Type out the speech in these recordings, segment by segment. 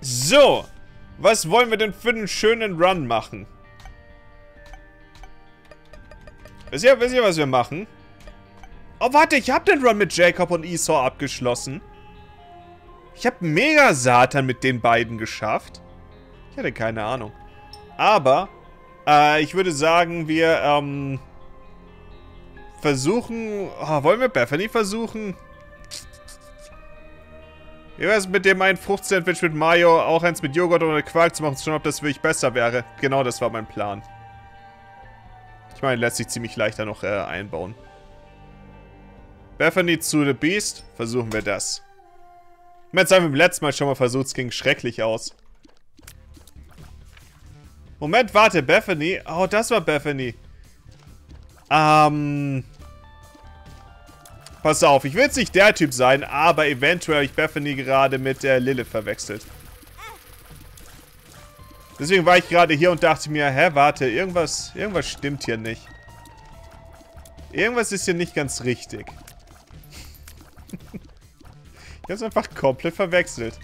So, was wollen wir denn für einen schönen Run machen? Wisst ihr, was wir machen? Oh, warte, ich habe den Run mit Jacob und Esau abgeschlossen. Ich habe mega Satan mit den beiden geschafft. Ich hatte keine Ahnung. Aber, ich würde sagen, wir, versuchen... Oh, wollen wir Bethany versuchen? Wie wäre es mit dem einen Fruchtsandwich mit Mayo, auch eins mit Joghurt oder Quark zu machen, zu schauen, ob das wirklich besser wäre? Genau, das war mein Plan. Ich meine, lässt sich ziemlich leichter noch einbauen. Bethany zu The Beast, versuchen wir das. Jetzt haben wir beim letzten Mal schon mal versucht, es ging schrecklich aus. Moment, warte, Bethany. Oh, das war Bethany. Pass auf, ich will jetzt nicht der Typ sein, aber eventuell habe ich Bethany gerade mit Lilith verwechselt. Deswegen war ich gerade hier und dachte mir, hä, warte, irgendwas stimmt hier nicht. Irgendwas ist hier nicht ganz richtig. Ich habe es einfach komplett verwechselt.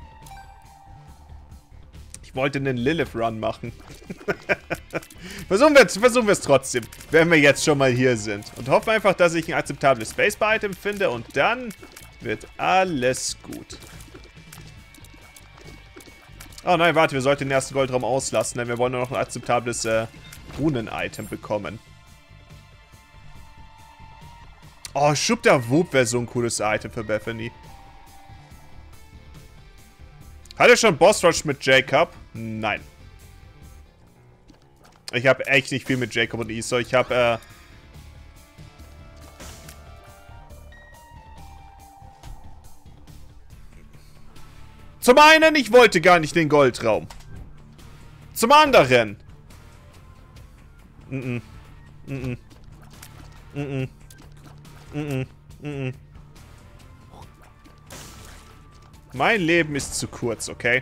Ich wollte einen Lilith-Run machen. Versuchen wir es trotzdem, wenn wir jetzt schon mal hier sind. Und hoffen einfach, dass ich ein akzeptables Spacebar-Item finde und dann wird alles gut. Oh nein, warte, wir sollten den ersten Goldraum auslassen, denn wir wollen nur noch ein akzeptables Runen-Item bekommen. Oh, Schub der Whoop wäre so ein cooles Item für Bethany. Hatte schon Boss Rush mit Jacob? Nein. Ich habe echt nicht viel mit Jacob und Esau. Ich habe, Zum einen, ich wollte gar nicht den Goldraum. Zum anderen. Mein Leben ist zu kurz, okay?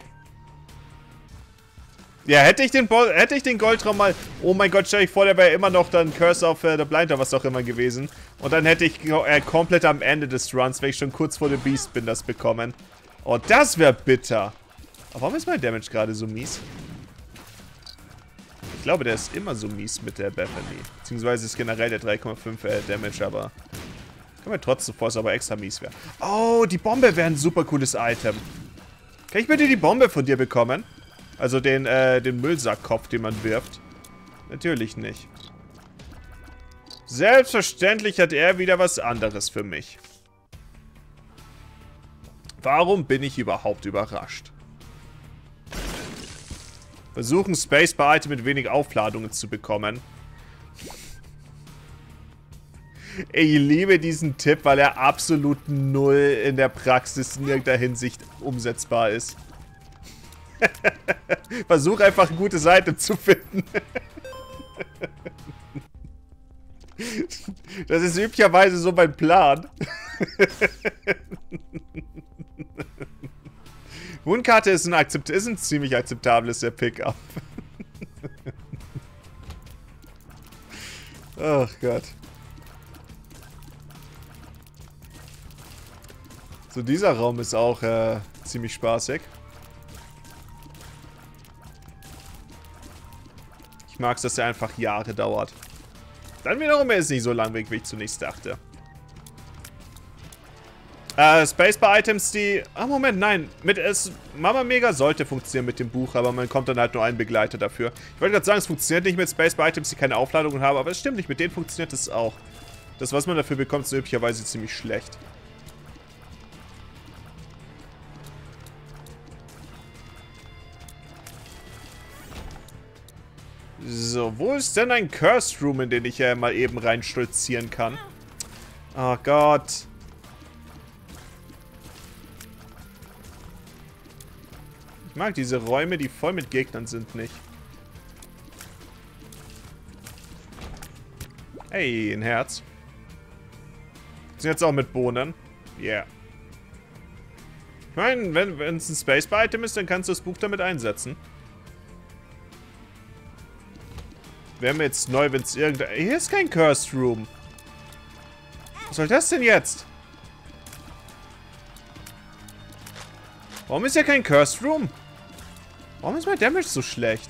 Ja, hätte ich den Goldraum mal... Oh mein Gott, stell dich vor, der wäre immer noch dann Curse of the Blind oder was auch immer gewesen. Und dann hätte ich komplett am Ende des Runs, wenn ich schon kurz vor The Beast bin, das bekommen. Oh, das wäre bitter. Aber warum ist mein Damage gerade so mies? Ich glaube, der ist immer so mies mit der Bethany. Beziehungsweise ist generell der 3,5 Damage, aber... Kann mir trotzdem vor, dass es aber extra mies wäre. Oh, die Bombe wäre ein super cooles Item. Kann ich bitte die Bombe von dir bekommen? Also den Müllsackkopf, den man wirft. Natürlich nicht. Selbstverständlich hat er wieder was anderes für mich. Warum bin ich überhaupt überrascht? Versuchen Spacebar-Item mit wenig Aufladungen zu bekommen. Ich liebe diesen Tipp, weil er absolut null in der Praxis in irgendeiner Hinsicht umsetzbar ist. Versuch einfach eine gute Seite zu finden. Das ist üblicherweise so mein Plan. Wundkarte ist ein ziemlich akzeptables Pickup. Ach Gott. So, dieser Raum ist auch ziemlich spaßig. Ich mag es, dass er einfach Jahre dauert. Dann wiederum ist es nicht so langweilig, wie ich zunächst dachte. Spacebar-Items, die... Ah, Moment, nein. Mama Mega sollte funktionieren mit dem Buch, aber man kommt dann halt nur einen Begleiter dafür. Ich wollte gerade sagen, es funktioniert nicht mit Spacebar-Items, die keine Aufladungen haben, aber es stimmt nicht, mit denen funktioniert es auch. Das, was man dafür bekommt, ist üblicherweise ziemlich schlecht. So, wo ist denn ein Cursed Room, in den ich mal eben reinstolzieren kann? Oh Gott. Ich mag diese Räume, die voll mit Gegnern sind, nicht. Hey, ein Herz. Sind jetzt auch mit Bohnen. Yeah. Ich meine, wenn es ein Spacebar-Item ist, dann kannst du das Buch damit einsetzen. Wäre mir jetzt neu, wenn es irgendein... Hier ist kein Cursed Room. Was soll das denn jetzt? Warum ist hier kein Cursed Room? Warum ist mein Damage so schlecht?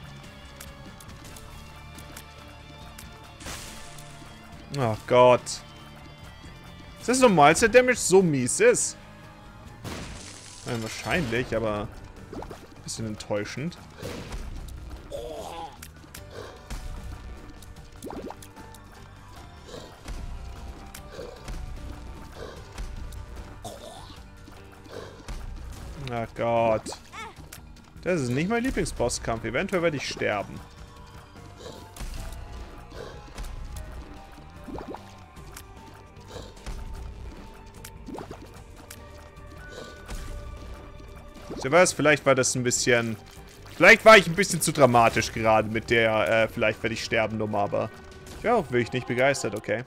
Oh Gott. Ist das normal, dass der Damage so mies ist? Ja, wahrscheinlich, aber ein bisschen enttäuschend. Oh Gott. Das ist nicht mein Lieblingsbosskampf. Eventuell werde ich sterben. So was, vielleicht war das ein bisschen... Vielleicht war ich ein bisschen zu dramatisch gerade mit der, vielleicht werde ich sterben, Nummer, aber... Ich wäre auch wirklich nicht begeistert, okay.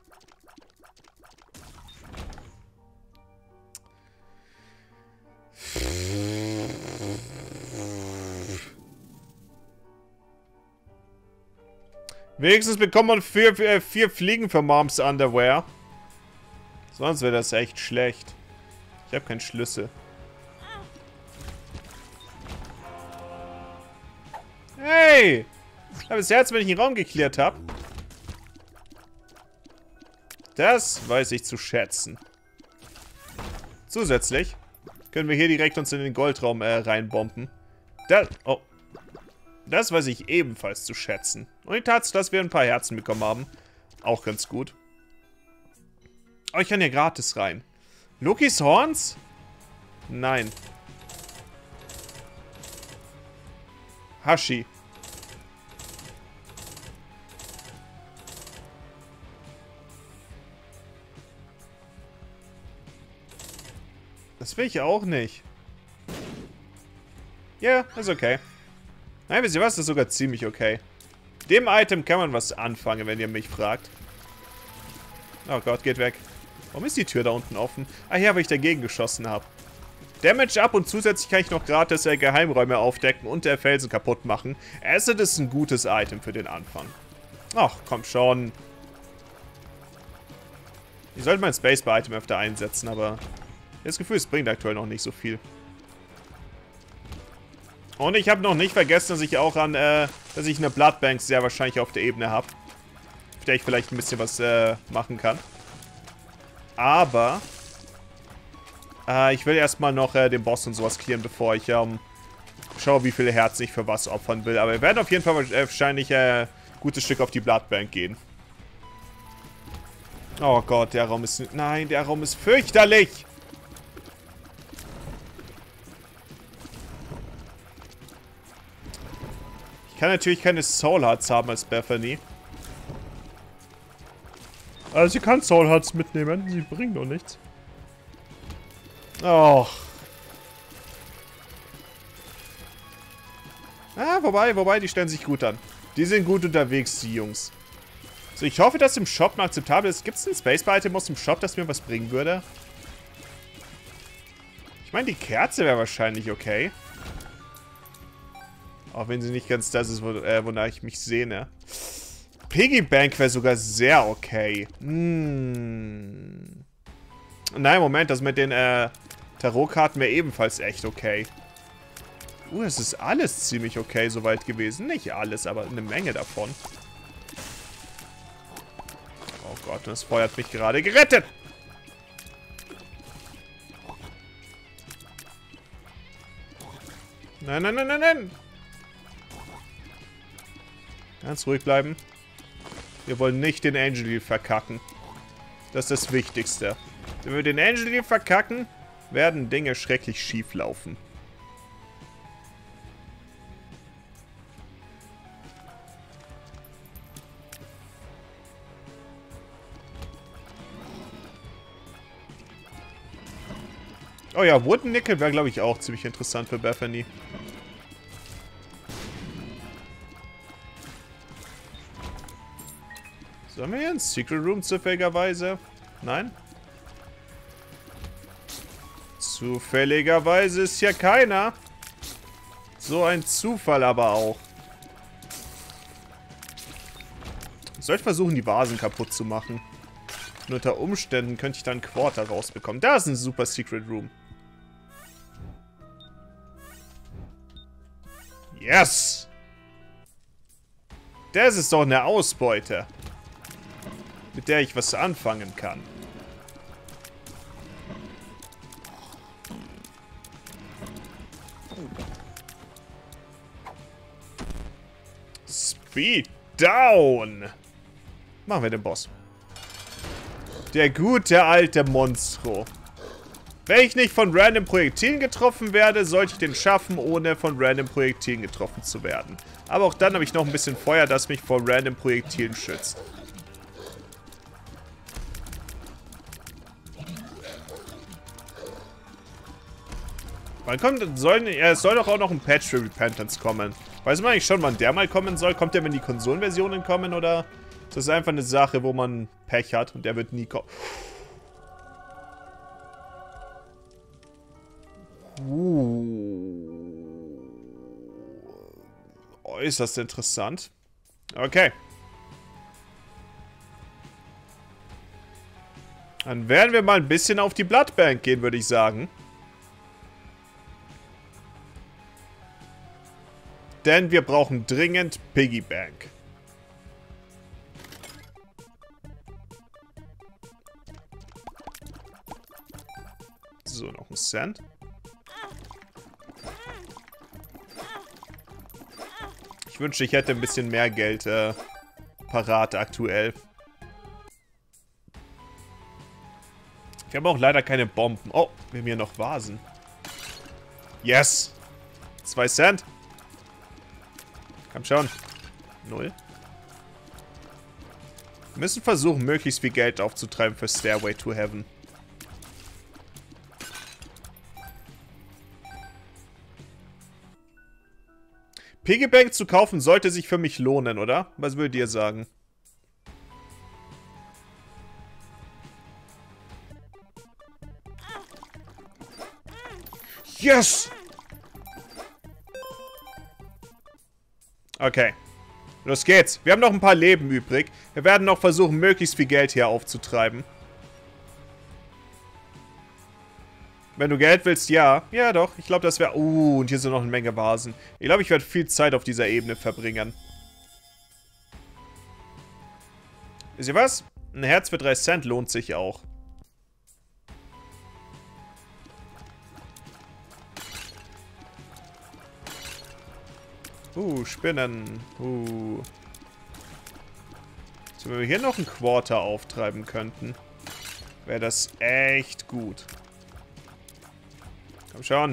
Wenigstens bekommt man 4 Fliegen für Moms Underwear. Sonst wäre das echt schlecht. Ich habe keinen Schlüssel. Hey! Ich habe das Herz, wenn ich den Raum geklärt habe. Das weiß ich zu schätzen. Zusätzlich können wir hier direkt uns in den Goldraum reinbomben. Oh. Das weiß ich ebenfalls zu schätzen. Und die Tatsache, dass wir ein paar Herzen bekommen haben. Auch ganz gut. Oh, ich kann hier gratis rein. Lokis Horns? Nein. Hashi. Das will ich auch nicht. Ja, ist okay. Nein, wisst ihr was? Das ist sogar ziemlich okay. Dem Item kann man was anfangen, wenn ihr mich fragt. Oh Gott, geht weg. Warum ist die Tür da unten offen? Ah ja, weil ich dagegen geschossen habe. Damage ab und zusätzlich kann ich noch gratis Geheimräume aufdecken und der Felsen kaputt machen. Acid ist ein gutes Item für den Anfang. Ach, komm schon. Ich sollte mein Spacebar-Item öfter einsetzen, aber ich habe das Gefühl, es bringt aktuell noch nicht so viel. Und ich habe noch nicht vergessen, dass ich auch dass ich eine Bloodbank sehr wahrscheinlich auf der Ebene habe. Auf der ich vielleicht ein bisschen was machen kann. Aber ich will erstmal noch den Boss und sowas clearen, bevor ich schaue, wie viele Herzen ich für was opfern will. Aber wir werden auf jeden Fall wahrscheinlich ein gutes Stück auf die Bloodbank gehen. Oh Gott, der Raum ist... Nein, der Raum ist fürchterlich! Ich kann natürlich keine Soul Hearts haben als Bethany. Also sie kann Soul Hearts mitnehmen, sie bringen doch nichts. Och. Ah, wobei, die stellen sich gut an. Die sind gut unterwegs, die Jungs. So, ich hoffe, dass im Shop noch akzeptabel ist. Gibt es ein Spacebar-Item aus dem Shop, das mir was bringen würde? Ich meine, die Kerze wäre wahrscheinlich okay. Auch wenn sie nicht ganz das ist, wonach ich mich sehne. Piggy Bank wäre sogar sehr okay. Nein, Moment, das mit den Tarotkarten wäre ebenfalls echt okay. Es ist alles ziemlich okay soweit gewesen. Nicht alles, aber eine Menge davon. Oh Gott, das Feuer hat mich gerade gerettet. Nein, nein, nein, nein, nein. Ganz ruhig bleiben. Wir wollen nicht den Angel Deal verkacken. Das ist das Wichtigste. Wenn wir den Angel Deal verkacken, werden Dinge schrecklich schief laufen. Oh ja, Wooden Nickel wäre, glaube ich, auch ziemlich interessant für Bethany. Sollen wir hier einen Secret Room zufälligerweise? Nein? Zufälligerweise ist hier keiner. So ein Zufall aber auch. Ich sollte versuchen, die Vasen kaputt zu machen. Und unter Umständen könnte ich dann Quarter rausbekommen. Da ist ein super Secret Room. Yes! Das ist doch eine Ausbeute, mit der ich was anfangen kann. Speed down! Machen wir den Boss. Der gute alte Monstro. Wenn ich nicht von random Projektilen getroffen werde, sollte ich den schaffen, ohne von random Projektilen getroffen zu werden. Aber auch dann habe ich noch ein bisschen Feuer, das mich vor random Projektilen schützt. Wann kommt, es soll doch auch noch ein Patch für Repentance kommen. Weiß man eigentlich schon, wann der mal kommen soll? Kommt der, wenn die Konsolenversionen kommen, oder ist das einfach eine Sache, wo man Pech hat und der wird nie kommen? Äußerst interessant. Okay. Dann werden wir mal ein bisschen auf die Bloodbank gehen, würde ich sagen. Denn wir brauchen dringend Piggybank. So, noch ein Cent. Ich wünschte, ich hätte ein bisschen mehr Geld parat aktuell. Ich habe auch leider keine Bomben. Oh, wir haben hier noch Vasen. Yes! 2 Cent. Komm schon. 0. Wir müssen versuchen, möglichst viel Geld aufzutreiben für Stairway to Heaven. Piggybank zu kaufen sollte sich für mich lohnen, oder? Was würdet ihr sagen? Yes! Okay. Los geht's. Wir haben noch ein paar Leben übrig. Wir werden noch versuchen, möglichst viel Geld hier aufzutreiben. Wenn du Geld willst, ja. Ja, doch. Ich glaube, das wäre... und hier sind noch eine Menge Vasen. Ich glaube, ich werde viel Zeit auf dieser Ebene verbringen. Wisst ihr was? Ein Herz für 3 Cent lohnt sich auch. Spinnen. So, wenn wir hier noch ein Quarter auftreiben könnten, wäre das echt gut. Komm schon.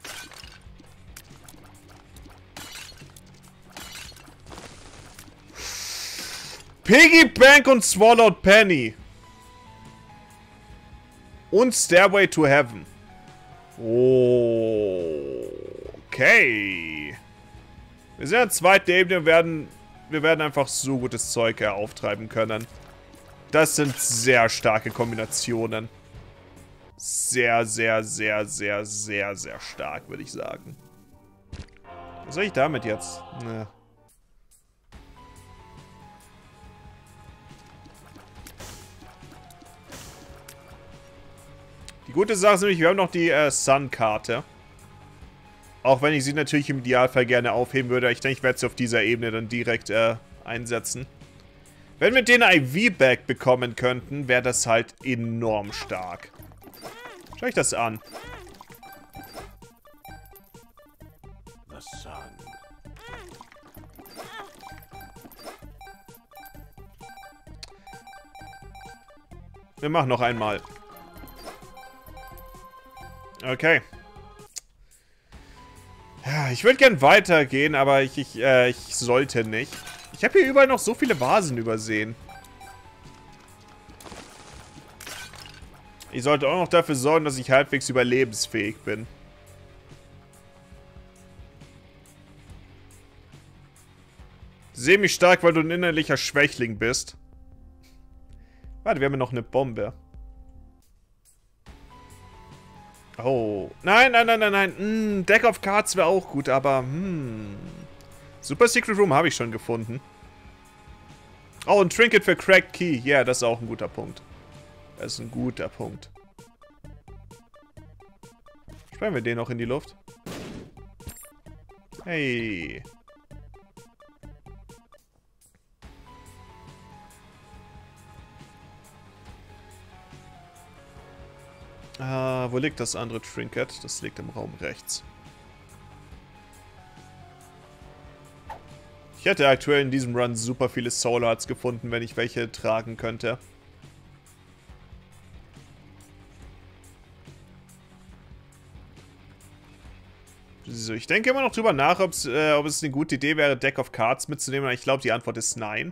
Piggybank und Swallowed Penny. Und Stairway to Heaven. Okay. Wir sind in der zweiten Ebene und wir werden einfach so gutes Zeug auftreiben können. Das sind sehr starke Kombinationen. Sehr, sehr, sehr, sehr, sehr, sehr stark, würde ich sagen. Was soll ich damit jetzt? Ne. Die gute Sache ist nämlich, wir haben noch die Sun-Karte. Auch wenn ich sie natürlich im Idealfall gerne aufheben würde. Ich denke, ich werde sie auf dieser Ebene dann direkt einsetzen. Wenn wir den IV-Bag bekommen könnten, wäre das halt enorm stark. Schau ich das an. Wir machen noch einmal. Okay. Ja, ich würde gern weitergehen, aber ich sollte nicht. Ich habe hier überall noch so viele Vasen übersehen. Ich sollte auch noch dafür sorgen, dass ich halbwegs überlebensfähig bin. Seh mich stark, weil du ein innerlicher Schwächling bist. Warte, wir haben ja noch eine Bombe. Oh. Nein, nein, nein, nein, nein. Deck of Cards wäre auch gut, aber Super Secret Room habe ich schon gefunden. Oh, ein Trinket für Cracked Key. Ja, das ist auch ein guter Punkt. Das ist ein guter Punkt. Sprengen wir den noch in die Luft. Hey. Wo liegt das andere Trinket? Das liegt im Raum rechts. Ich hätte aktuell in diesem Run super viele Soul Hearts gefunden, wenn ich welche tragen könnte. So, ich denke immer noch drüber nach, ob es eine gute Idee wäre, Deck of Cards mitzunehmen. Ich glaube, die Antwort ist nein.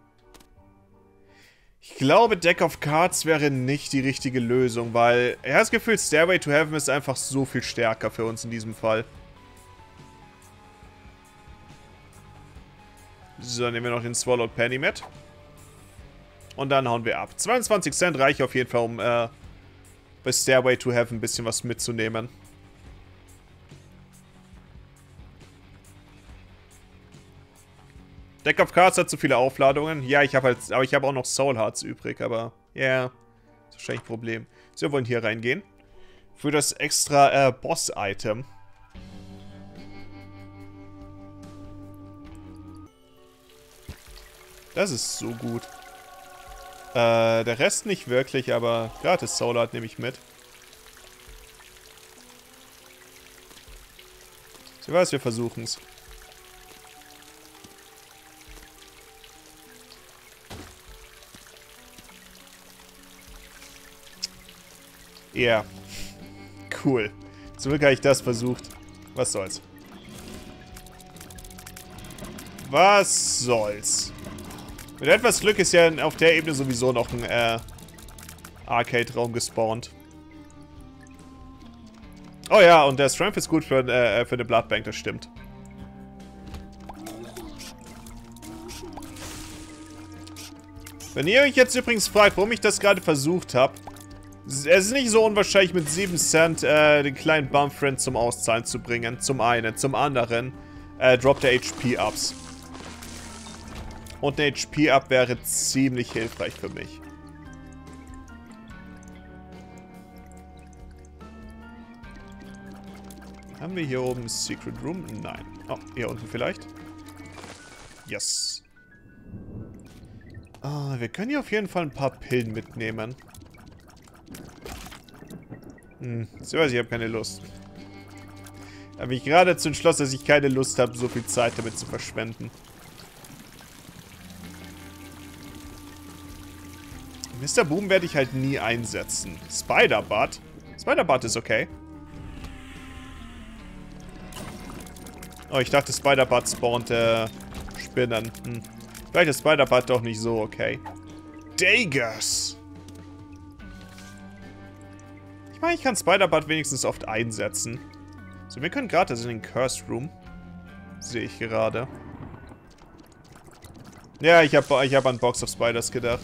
Ich glaube, Deck of Cards wäre nicht die richtige Lösung, weil ich habe das Gefühl, Stairway to Heaven ist einfach so viel stärker für uns in diesem Fall. So, nehmen wir noch den Swallowed Penny mit. Und dann hauen wir ab. 22 Cent reicht auf jeden Fall, um bei Stairway to Heaven ein bisschen was mitzunehmen. Deck of Cards hat zu viele Aufladungen. Ja, ich habe auch noch Soul Hearts übrig, aber ja, yeah, ist wahrscheinlich ein Problem. So, wir wollen hier reingehen. Für das extra Boss-Item. Das ist so gut. Der Rest nicht wirklich, aber gratis Soul Heart nehme ich mit. So was, wir versuchen es. Ja. Cool. Zum Glück habe ich das versucht. Was soll's. Was soll's. Mit etwas Glück ist ja auf der Ebene sowieso noch ein Arcade-Raum gespawnt. Oh ja, und der Strength ist gut für eine Bloodbank, das stimmt. Wenn ihr euch jetzt übrigens fragt, warum ich das gerade versucht habe, es ist nicht so unwahrscheinlich, mit 7 Cent den kleinen Bumfriend zum Auszahlen zu bringen. Zum einen. Zum anderen droppt er HP-Ups. Und ein HP-Up wäre ziemlich hilfreich für mich. Haben wir hier oben Secret Room? Nein. Oh, hier unten vielleicht? Yes. Wir können hier auf jeden Fall ein paar Pillen mitnehmen. So was, ich habe keine Lust. Da habe ich gerade dazu entschlossen, dass ich keine Lust habe, so viel Zeit damit zu verschwenden. Mr. Boom werde ich halt nie einsetzen. Spider-Butt? Spider-Butt ist okay. Oh, ich dachte, Spider-Butt spawnt Spinnen. Vielleicht ist Spider-Butt doch nicht so okay. Daggers! Ich meine, ich kann Spider-Butt wenigstens oft einsetzen. So, wir können gratis in den Curse Room. Sehe ich gerade. Ja, ich hab an Box of Spiders gedacht.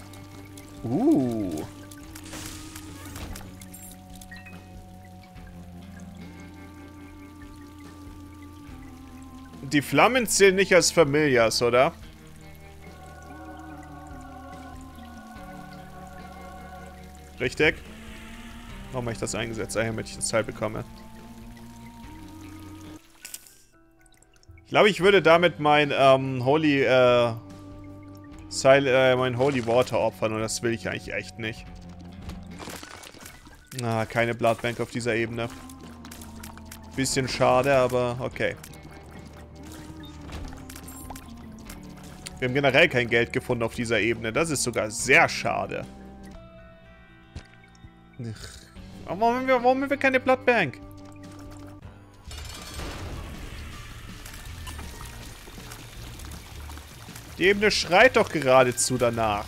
Die Flammen zählen nicht als Familias, oder? Richtig. Warum habe ich das eingesetzt? Damit ich das Teil bekomme. Ich glaube, ich würde damit mein Holy Water opfern und das will ich eigentlich echt nicht. Keine Bloodbank auf dieser Ebene. Bisschen schade, aber okay. Wir haben generell kein Geld gefunden auf dieser Ebene. Das ist sogar sehr schade. Warum haben wir keine Bloodbank? Die Ebene schreit doch geradezu danach.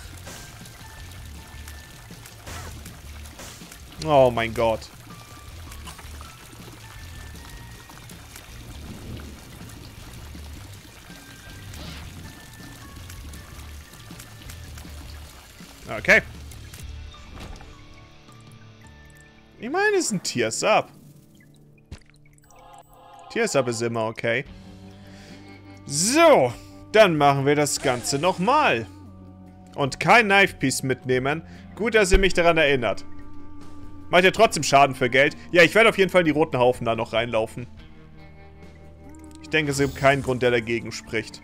Oh mein Gott. Okay. Ich meine, es ist ein Tears Up. Tears Up ist immer okay. So. Dann machen wir das Ganze nochmal. Und kein Knife Piece mitnehmen. Gut, dass ihr mich daran erinnert. Macht ihr trotzdem Schaden für Geld? Ja, ich werde auf jeden Fall in die roten Haufen da noch reinlaufen. Ich denke, es gibt keinen Grund, der dagegen spricht.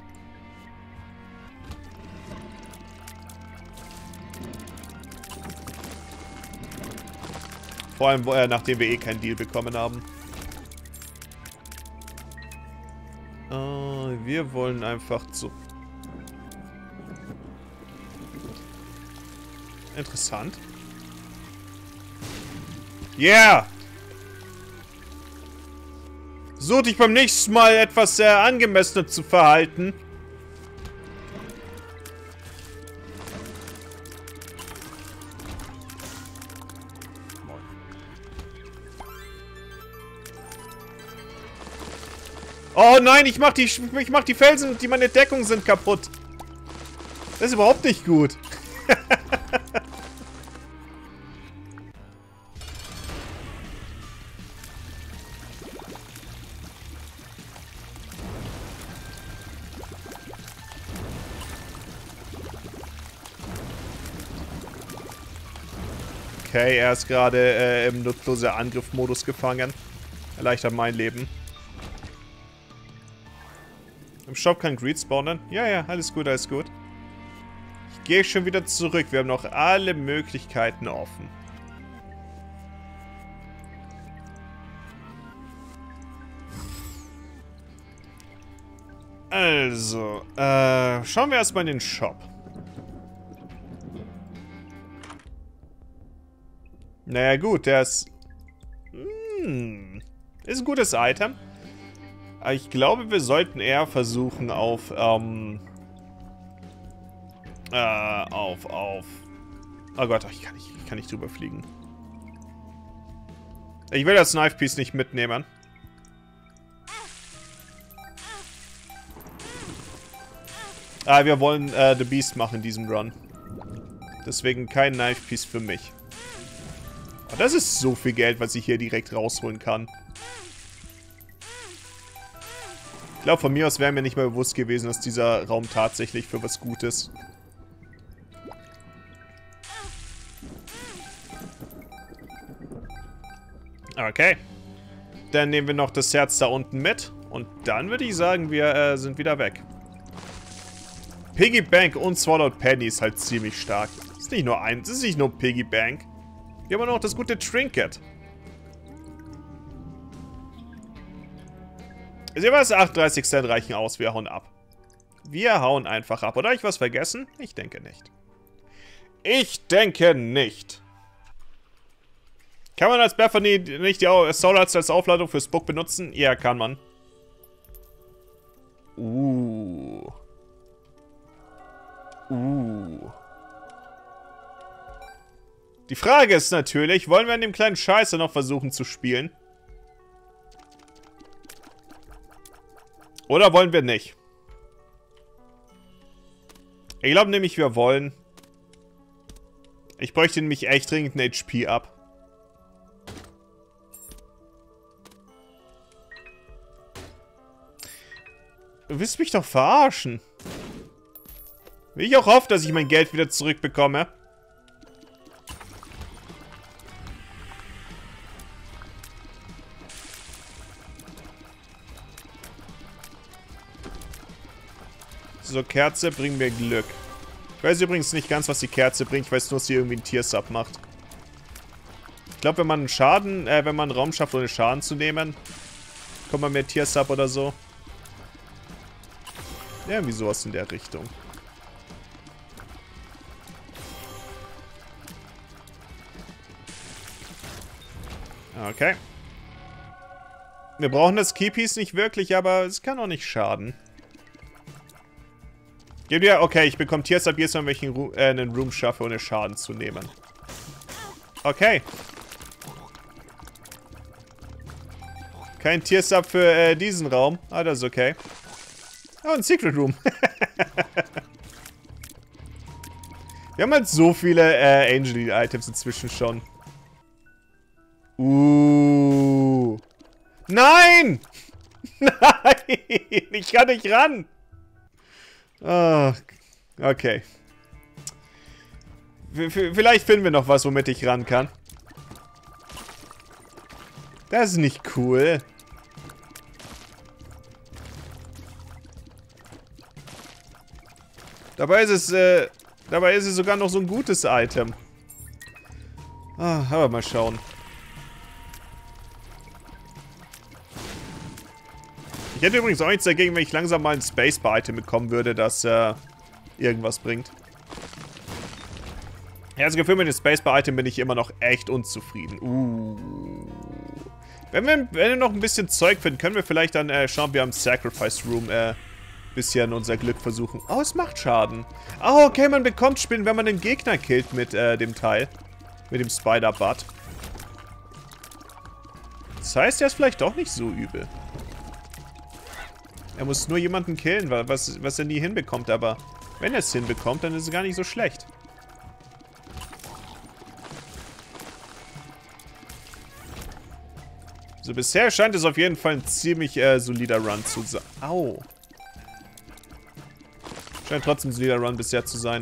Vor allem, nachdem wir eh keinen Deal bekommen haben. Wir wollen einfach zu... Interessant. Yeah! So, dich beim nächsten Mal etwas angemessener zu verhalten. Oh nein, ich mach die Felsen, die meine Deckung sind, kaputt. Das ist überhaupt nicht gut. Okay, er ist gerade im nutzlosen Angriffmodus gefangen. Erleichtert mein Leben. Im Shop kann Greed spawnen. Ja, ja, alles gut, alles gut. Ich gehe schon wieder zurück. Wir haben noch alle Möglichkeiten offen. Also, schauen wir erstmal in den Shop. Naja gut, der ist... ist ein gutes Item. Aber ich glaube, wir sollten eher versuchen auf, Oh Gott, ich kann nicht drüber fliegen. Ich will das Knife Piece nicht mitnehmen. Wir wollen The Beast machen in diesem Run. Deswegen kein Knife Piece für mich. Aber das ist so viel Geld, was ich hier direkt rausholen kann. Ich glaube, von mir aus wäre mir nicht mehr bewusst gewesen, dass dieser Raum tatsächlich für was Gutes. Okay. Dann nehmen wir noch das Herz da unten mit. Und dann würde ich sagen, wir sind wieder weg. Piggy Bank und Swallowed Penny ist halt ziemlich stark. Das ist nicht nur eins, das ist nicht nur Piggy Bank. Wir haben noch das gute Trinket. Ist was? 38 Cent reichen aus. Wir hauen ab. Wir hauen einfach ab. Oder habe ich was vergessen? Ich denke nicht. Ich denke nicht. Kann man als Bethany nicht die Soul Hearts als Aufladung fürs Book benutzen? Ja, kann man. Die Frage ist natürlich, wollen wir an dem kleinen Scheiße noch versuchen zu spielen? Oder wollen wir nicht? Ich glaube nämlich, wir wollen. Ich bräuchte nämlich echt dringend ein HP ab. Du willst mich doch verarschen. Will ich auch hoffe, dass ich mein Geld wieder zurückbekomme. So, Kerze bringt mir Glück. Ich weiß übrigens nicht ganz, was die Kerze bringt. Ich weiß nur, dass sie irgendwie einen Tiersub macht. Ich glaube, wenn man einen Schaden, wenn man einen Raum schafft, ohne Schaden zu nehmen, kommt man mehr Tiersub oder so. Ja, irgendwie sowas in der Richtung. Okay. Wir brauchen das Keypiece nicht wirklich, aber es kann auch nicht schaden. Gib dir, okay, ich bekomme Tiersub jedes Mal, wenn ich einen Room schaffe, ohne Schaden zu nehmen. Okay. Kein Tiersub für diesen Raum. Ah, das ist okay. Oh, ein Secret Room. Wir haben halt so viele Angel-Items inzwischen schon. Nein! Nein! Ich kann nicht ran! Oh, okay. Vielleicht finden wir noch was, womit ich ran kann. Das ist nicht cool. Dabei ist es sogar noch so ein gutes Item. Ah, aber mal schauen. Ich hätte übrigens auch nichts dagegen, wenn ich langsam mal ein Spacebar-Item bekommen würde, das irgendwas bringt. Ja, das Gefühl mit dem Spacebar-Item bin ich immer noch echt unzufrieden. Wenn wir noch ein bisschen Zeug finden, können wir vielleicht dann schauen, wir am Sacrifice Room bisschen unser Glück versuchen. Oh, es macht Schaden. Oh, okay, man bekommt Spinnen, wenn man den Gegner killt mit dem Teil. Mit dem Spider-Butt. Das heißt, er ist vielleicht doch nicht so übel. Er muss nur jemanden killen, was er nie hinbekommt, aber wenn er es hinbekommt, dann ist es gar nicht so schlecht. So, bisher scheint es auf jeden Fall ein ziemlich solider Run zu sein. Au. Scheint trotzdem ein solider Run bisher zu sein.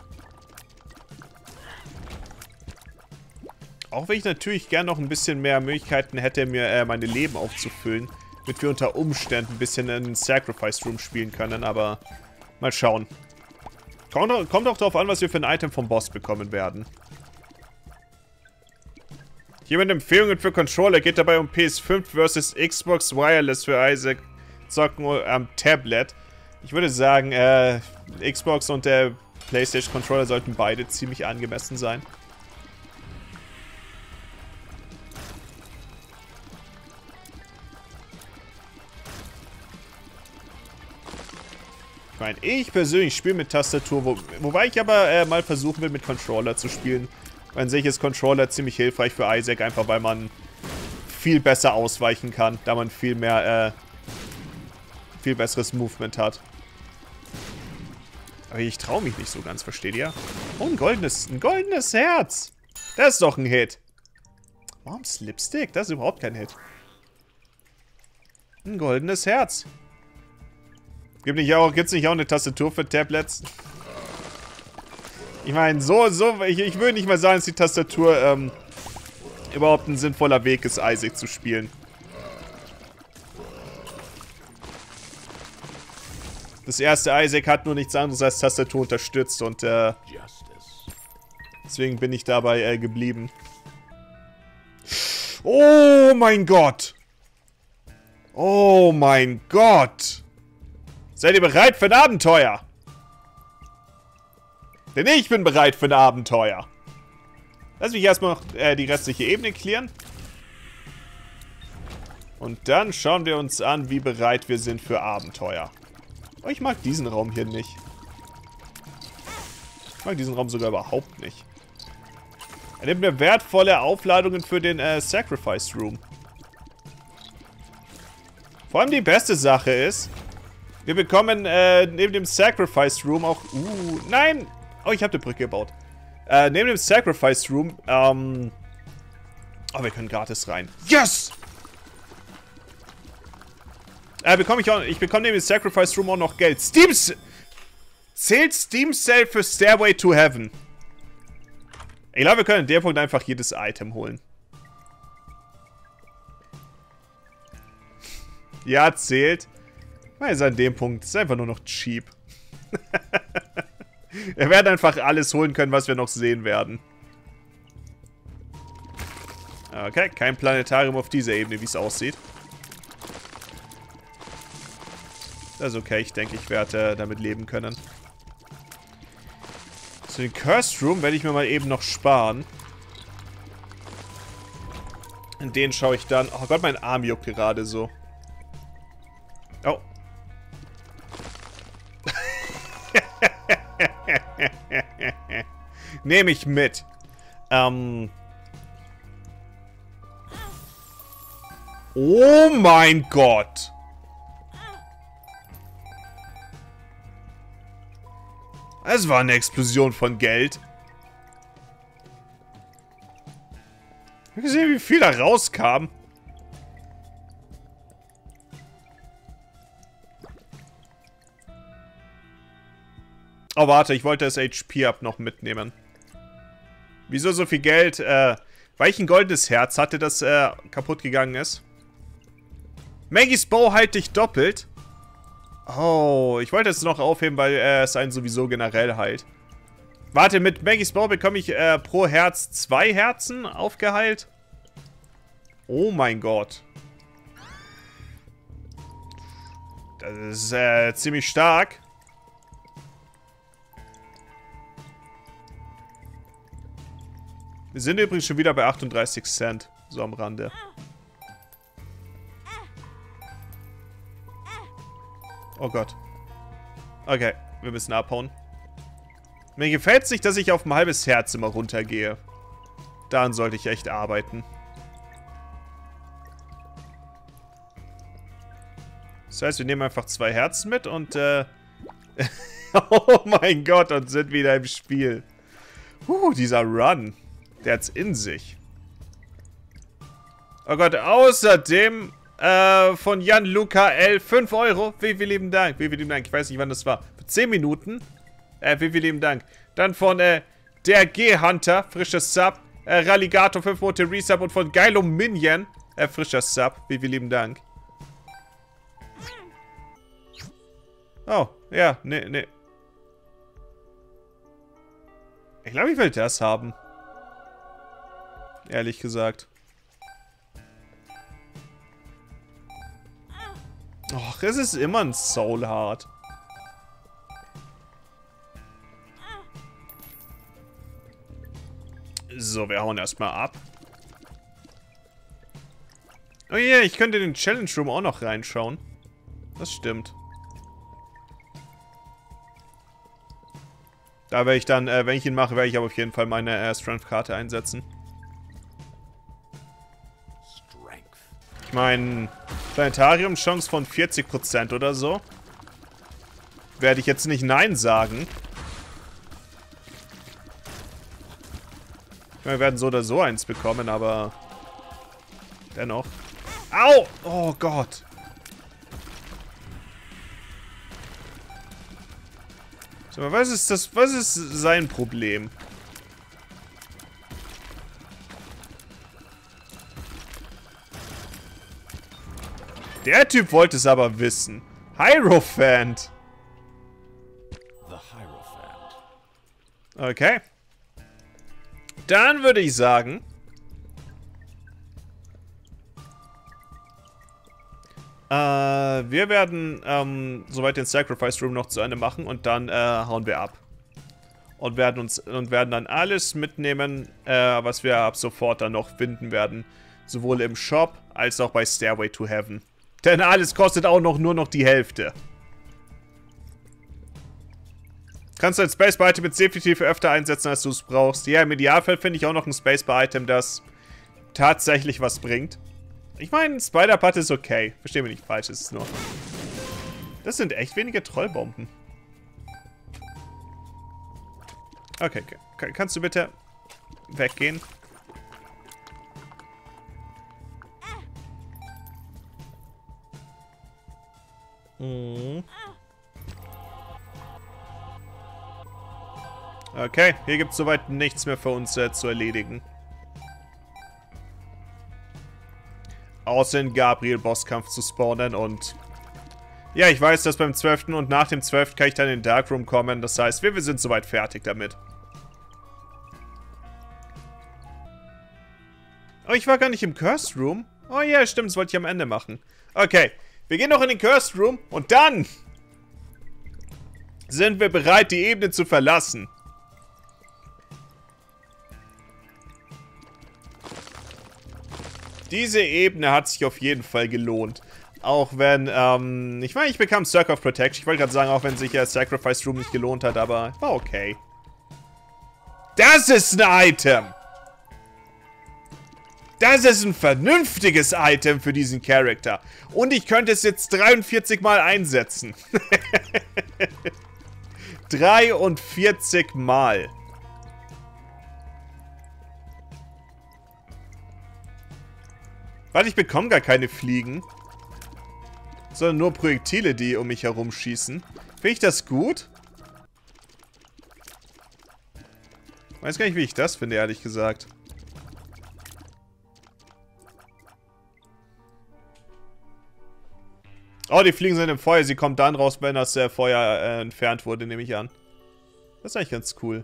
Auch wenn ich natürlich gern noch ein bisschen mehr Möglichkeiten hätte, mir meine Leben aufzufüllen, damit wir unter Umständen ein bisschen in den Sacrifice Room spielen können, aber mal schauen. Kommt auch darauf an, was wir für ein Item vom Boss bekommen werden. Jemand Empfehlungen für Controller, geht dabei um PS5 versus Xbox Wireless für Isaac zocken am Tablet. Ich würde sagen, Xbox und der PlayStation Controller sollten beide ziemlich angemessen sein. Ich meine, ich persönlich spiele mit Tastatur, wobei ich aber mal versuchen will, mit Controller zu spielen. An sich ist Controller ziemlich hilfreich für Isaac, einfach weil man viel besser ausweichen kann, da man viel besseres Movement hat. Aber ich traue mich nicht so ganz, versteht ihr? Oh, ein goldenes Herz! Das ist doch ein Hit. Warum Slipstick? Das ist überhaupt kein Hit. Ein goldenes Herz. Gibt's nicht auch eine Tastatur für Tablets? Ich meine, ich würde nicht mal sagen, dass die Tastatur überhaupt ein sinnvoller Weg ist, Isaac zu spielen. Das erste Isaac hat nur nichts anderes als Tastatur unterstützt und deswegen bin ich dabei geblieben. Oh mein Gott! Oh mein Gott! Seid ihr bereit für ein Abenteuer? Denn ich bin bereit für ein Abenteuer. Lass mich erstmal noch die restliche Ebene clearen. Und dann schauen wir uns an, wie bereit wir sind für Abenteuer. Oh, ich mag diesen Raum hier nicht. Ich mag diesen Raum sogar überhaupt nicht. Er nimmt mir wertvolle Aufladungen für den Sacrifice Room. Vor allem die beste Sache ist, wir bekommen neben dem Sacrifice Room auch... nein! Oh, ich habe eine Brücke gebaut. Neben dem Sacrifice Room, oh, wir können gratis rein. Yes! Ich bekomme neben dem Sacrifice Room auch noch Geld. Zählt Steam Sale für Stairway to Heaven? Ich glaube, wir können an dem Punkt einfach jedes Item holen. Ja, zählt. Also an dem Punkt ist einfach nur noch cheap. Wir werden einfach alles holen können, was wir noch sehen werden. Okay, kein Planetarium auf dieser Ebene, wie es aussieht. Das ist okay, ich denke, ich werde damit leben können. So, den Cursed Room werde ich mir mal eben noch sparen. In den schaue ich dann... Oh Gott, mein Arm juckt gerade so. Oh. Nehme ich mit. Oh mein Gott. Es war eine Explosion von Geld. Ich habe gesehen, wie viel da rauskam. Oh, warte, ich wollte das HP-Up noch mitnehmen. Wieso so viel Geld? Weil ich ein goldenes Herz hatte, das kaputt gegangen ist. Maggies Bow halte ich doppelt. Oh, ich wollte es noch aufheben, weil es einen sowieso generell heilt. Warte, mit Maggies Bau bekomme ich pro Herz 2 Herzen aufgeheilt? Oh mein Gott. Das ist ziemlich stark. Wir sind übrigens schon wieder bei 38 Cent. So am Rande. Oh Gott. Okay, wir müssen abhauen. Mir gefällt es nicht, dass ich auf ein halbes Herz immer runtergehe. Daran sollte ich echt arbeiten. Das heißt, wir nehmen einfach 2 Herzen mit und, oh mein Gott, und sind wieder im Spiel. Dieser Run. Der hat's in sich. Oh Gott, außerdem, von Jan-Luca L. 5 Euro. Vielen lieben Dank. Vielen lieben Dank. Ich weiß nicht, wann das war. Für 10 Minuten. Vielen lieben Dank. Dann von, der G-Hunter. Frisches Sub. Ralligator 5 Monate Resub. Und von Geilo Minion. Frischer Sub. Vielen lieben Dank. Oh, ja, nee. Ich glaube, ich will das haben. Ehrlich gesagt. Och, es ist immer ein Soul Heart. So, wir hauen erstmal ab. Oh ja, yeah, ich könnte in den Challenge Room auch noch reinschauen. Das stimmt. Da werde ich dann, wenn ich ihn mache, werde ich aber auf jeden Fall meine Strength-Karte einsetzen. Ich meine, Planetarium-Chance von 40% oder so. Werde ich jetzt nicht Nein sagen. Ich meine, wir werden so oder so eins bekommen, aber dennoch. Au! Oh Gott. So, was ist das? Was ist sein Problem? Der Typ wollte es aber wissen. Hierophant. Okay. Dann würde ich sagen, wir werden soweit den Sacrifice Room noch zu Ende machen und dann hauen wir ab. Und werden dann alles mitnehmen, was wir ab sofort dann noch finden werden. Sowohl im Shop als auch bei Stairway to Heaven. Denn alles kostet auch nur noch die Hälfte. Kannst du ein Spacebar-Item jetzt definitiv öfter einsetzen, als du es brauchst. Ja, im Idealfall finde ich auch noch ein Spacebar-Item, das tatsächlich was bringt. Ich meine, Spider-Putt ist okay. Versteh mich nicht falsch, ist es nur. Das sind echt wenige Trollbomben. Okay. Kannst du bitte weggehen? Okay, hier gibt es soweit nichts mehr für uns zu erledigen. Außer in Gabriel-Bosskampf zu spawnen und... Ja, ich weiß, dass beim 12. und nach dem 12. kann ich dann in den Darkroom kommen. Das heißt, wir sind soweit fertig damit. Oh, ich war gar nicht im Cursed Room. Oh ja, stimmt, das wollte ich am Ende machen. Okay, wir gehen noch in den Cursed Room und dann sind wir bereit, die Ebene zu verlassen. Diese Ebene hat sich auf jeden Fall gelohnt. Auch wenn, ich meine, ich bekam Circle of Protection. Ich wollte gerade sagen, auch wenn sich Sacrifice Room nicht gelohnt hat, aber war okay. Das ist ein Item! Das ist ein vernünftiges Item für diesen Charakter. Und ich könnte es jetzt 43 Mal einsetzen. 43 Mal. Warte, ich bekomme gar keine Fliegen. Sondern nur Projektile, die um mich herum schießen. Finde ich das gut? Ich weiß gar nicht, wie ich das finde, ehrlich gesagt. Oh, die Fliegen sind im Feuer. Sie kommt dann raus, wenn das Feuer entfernt wurde, nehme ich an. Das ist eigentlich ganz cool.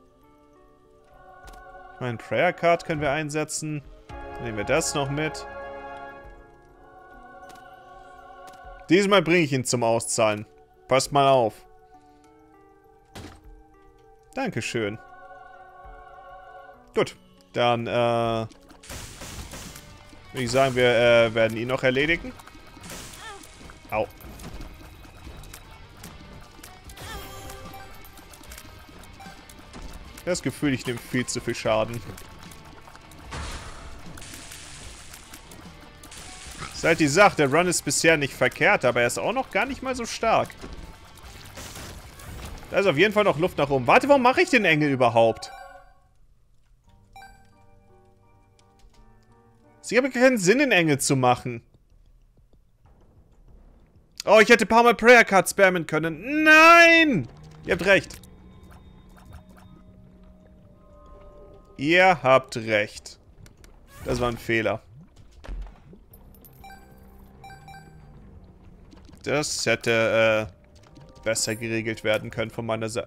Ich meine, Prayer Card können wir einsetzen. Dann nehmen wir das noch mit. Diesmal bringe ich ihn zum Auszahlen. Passt mal auf. Dankeschön. Gut. Dann, würde ich sagen, wir werden ihn noch erledigen. Au. Das Gefühl, ich nehme viel zu viel Schaden. Das ist halt die Sache, der Run ist bisher nicht verkehrt, aber er ist auch noch gar nicht mal so stark. Da ist auf jeden Fall noch Luft nach oben. Warte, warum mache ich den Engel überhaupt? Es hat keinen Sinn, den Engel zu machen. Oh, ich hätte ein paar Mal Prayer Card spammen können. Nein! Ihr habt recht. Ihr habt recht. Das war ein Fehler. Das hätte besser geregelt werden können von meiner Seite.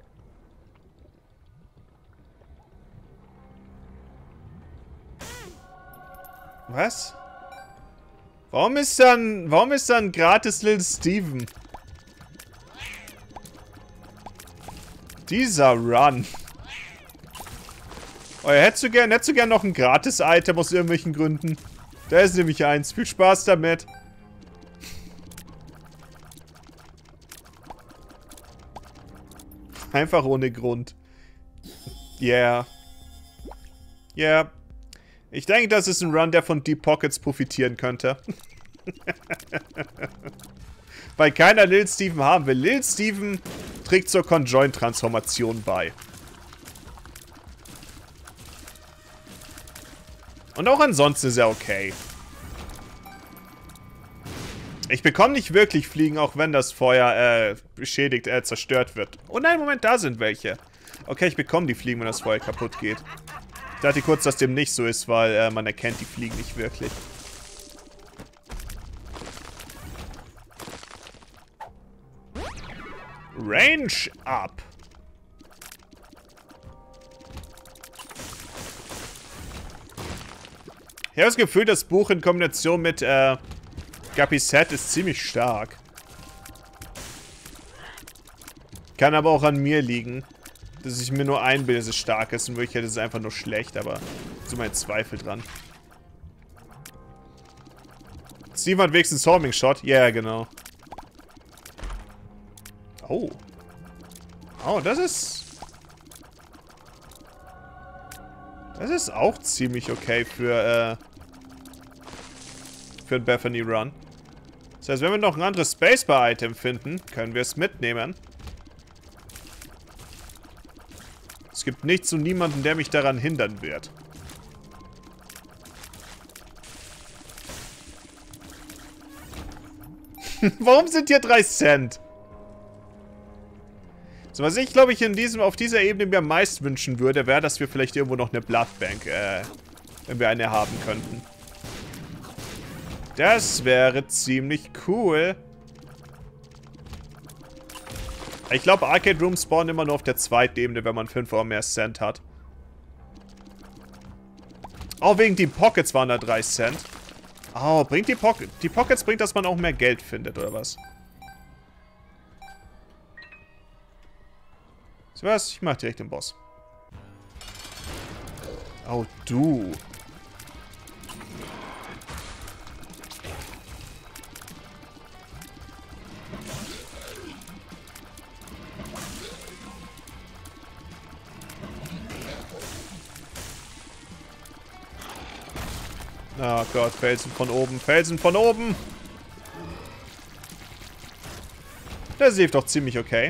Was? Warum ist dann gratis Lil Steven? Dieser Run. Oh, hättest du gern noch ein Gratis-Item aus irgendwelchen Gründen? Da ist nämlich eins. Viel Spaß damit. Einfach ohne Grund. Yeah. Yeah. Ich denke, das ist ein Run, der von Deep Pockets profitieren könnte. Weil keiner Lil Steven haben will. Lil Steven trägt zur Conjoint-Transformation bei. Und auch ansonsten ist er okay. Ich bekomme nicht wirklich Fliegen, auch wenn das Feuer beschädigt, zerstört wird. Oh nein, Moment, da sind welche. Okay, ich bekomme die Fliegen, wenn das Feuer kaputt geht. Ich dachte kurz, dass dem nicht so ist, weil man erkennt die Fliegen nicht wirklich. Range up. Ich habe das Gefühl, das Buch in Kombination mit Guppy's Head ist ziemlich stark. Kann aber auch an mir liegen. Dass ich mir nur einbilde, dass es stark ist. In Wirklichkeit ist es einfach nur schlecht, aber so mein Zweifel dran. Steven hat wenigstens Homing Shot. Ja, yeah, genau. Oh. Oh, das ist... Das ist auch ziemlich okay für einen Bethany Run. Das heißt, wenn wir noch ein anderes Spacebar-Item finden, können wir es mitnehmen. Es gibt nichts und niemanden, der mich daran hindern wird. Warum sind hier 3 Cent? So, was ich, glaube ich, auf dieser Ebene mir am meisten wünschen würde, wäre, dass wir vielleicht irgendwo noch eine Bloodbank, wenn wir eine haben könnten. Das wäre ziemlich cool. Ich glaube, Arcade Rooms spawnen immer nur auf der zweiten Ebene, wenn man 5 oder mehr Cent hat. Oh, wegen die Pockets waren da 3 Cent. Oh, bringt die Pockets bringt, dass man auch mehr Geld findet, oder was? So was? Ich mach direkt den Boss. Oh, du. Oh Gott, Felsen von oben, Felsen von oben! Das lief doch ziemlich okay.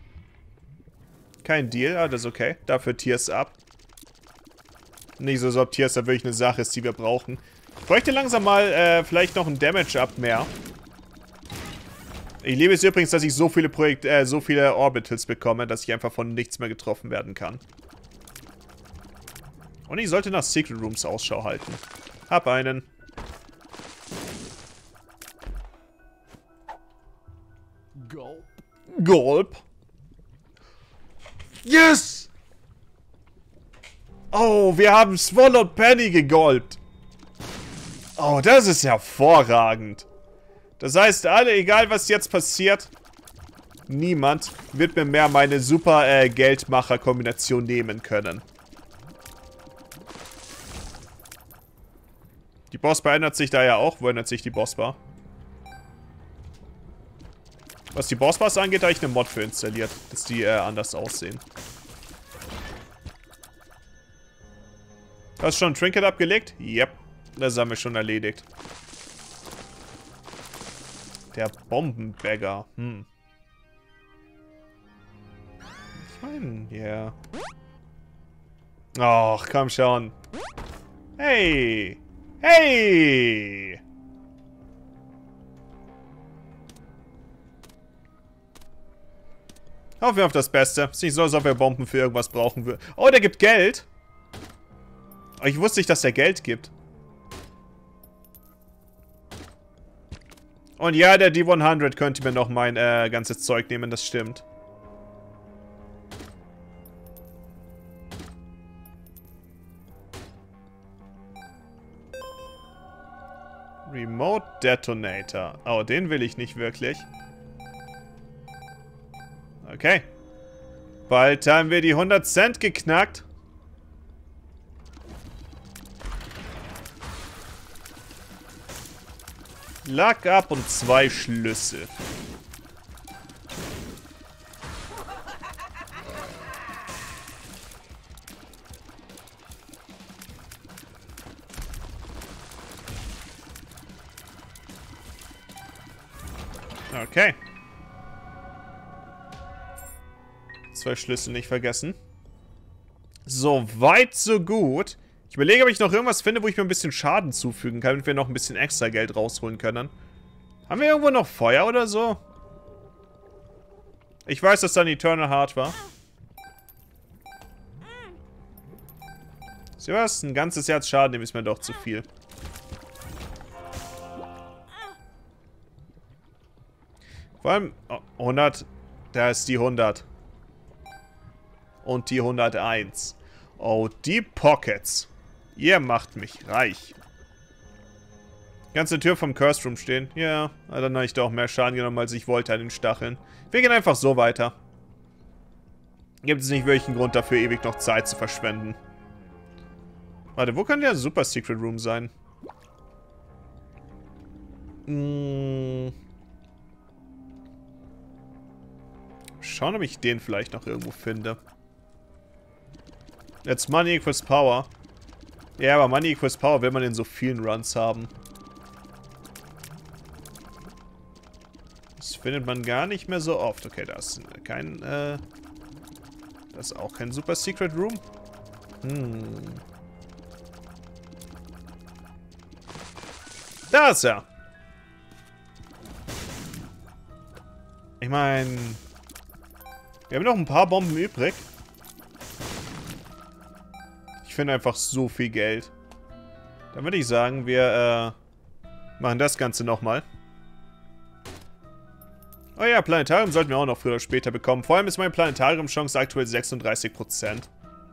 Kein Deal, aber das ist okay. Dafür Tears Up. Nicht so, als ob Tears Up wirklich eine Sache ist, die wir brauchen. Ich bräuchte langsam mal vielleicht noch ein Damage Up mehr. Ich liebe es übrigens, dass ich so viele Orbitals bekomme, dass ich einfach von nichts mehr getroffen werden kann. Und ich sollte nach Secret Rooms Ausschau halten. Hab einen. Gulp. Yes! Oh, wir haben Swallow Penny gegolpt. Oh, das ist hervorragend. Das heißt, alle, egal was jetzt passiert, niemand wird mir mehr meine super Geldmacher-Kombination nehmen können. Die Bossbar ändert sich da ja auch. Wo ändert sich die Bossbar? Was die Bossbars angeht, habe ich eine Mod für installiert, dass die anders aussehen. Hast du schon ein Trinket abgelegt? Yep, das haben wir schon erledigt. Der Bombenbagger. Ich meine, ja. Yeah. Och, komm schon. Hey! Hey! Hoffen wir auf das Beste. Ist nicht so, als ob wir Bomben für irgendwas brauchen würden. Oh, der gibt Geld. Aber ich wusste nicht, dass der Geld gibt. Und ja, der D100 könnte mir noch mein ganzes Zeug nehmen, das stimmt. Remote Detonator. Oh, den will ich nicht wirklich. Okay. Bald haben wir die 100 Cent geknackt. Luck up und 2 Schlüssel. Okay. 2 Schlüssel nicht vergessen. So weit, so gut. Ich überlege, ob ich noch irgendwas finde, wo ich mir ein bisschen Schaden zufügen kann, damit wir noch ein bisschen extra Geld rausholen können. Haben wir irgendwo noch Feuer oder so? Ich weiß, dass da ein Eternal Heart war. Sieh was? Ein ganzes Herz Schaden, dem ist mir doch zu viel. Vor allem, oh, 100, da ist die 100. Und die 101. Oh, die Pockets. Ihr macht mich reich. Ganze Tür vom Curse Room stehen. Ja, dann habe ich doch mehr Schaden genommen, als ich wollte an den Stacheln. Wir gehen einfach so weiter. Gibt es nicht wirklich einen Grund dafür, ewig noch Zeit zu verschwenden. Warte, wo kann der Super Secret Room sein? Schauen, ob ich den vielleicht noch irgendwo finde. Jetzt Money equals Power. Ja, aber Money equals Power will man in so vielen Runs haben. Das findet man gar nicht mehr so oft. Okay, da ist kein, das ist auch kein Super Secret Room. Da ist er. Ich meine, wir haben noch ein paar Bomben übrig. Ich finde einfach so viel Geld. Dann würde ich sagen, wir machen das Ganze nochmal. Oh ja, Planetarium sollten wir auch noch früher oder später bekommen. Vor allem ist meine Planetarium-Chance aktuell 36%.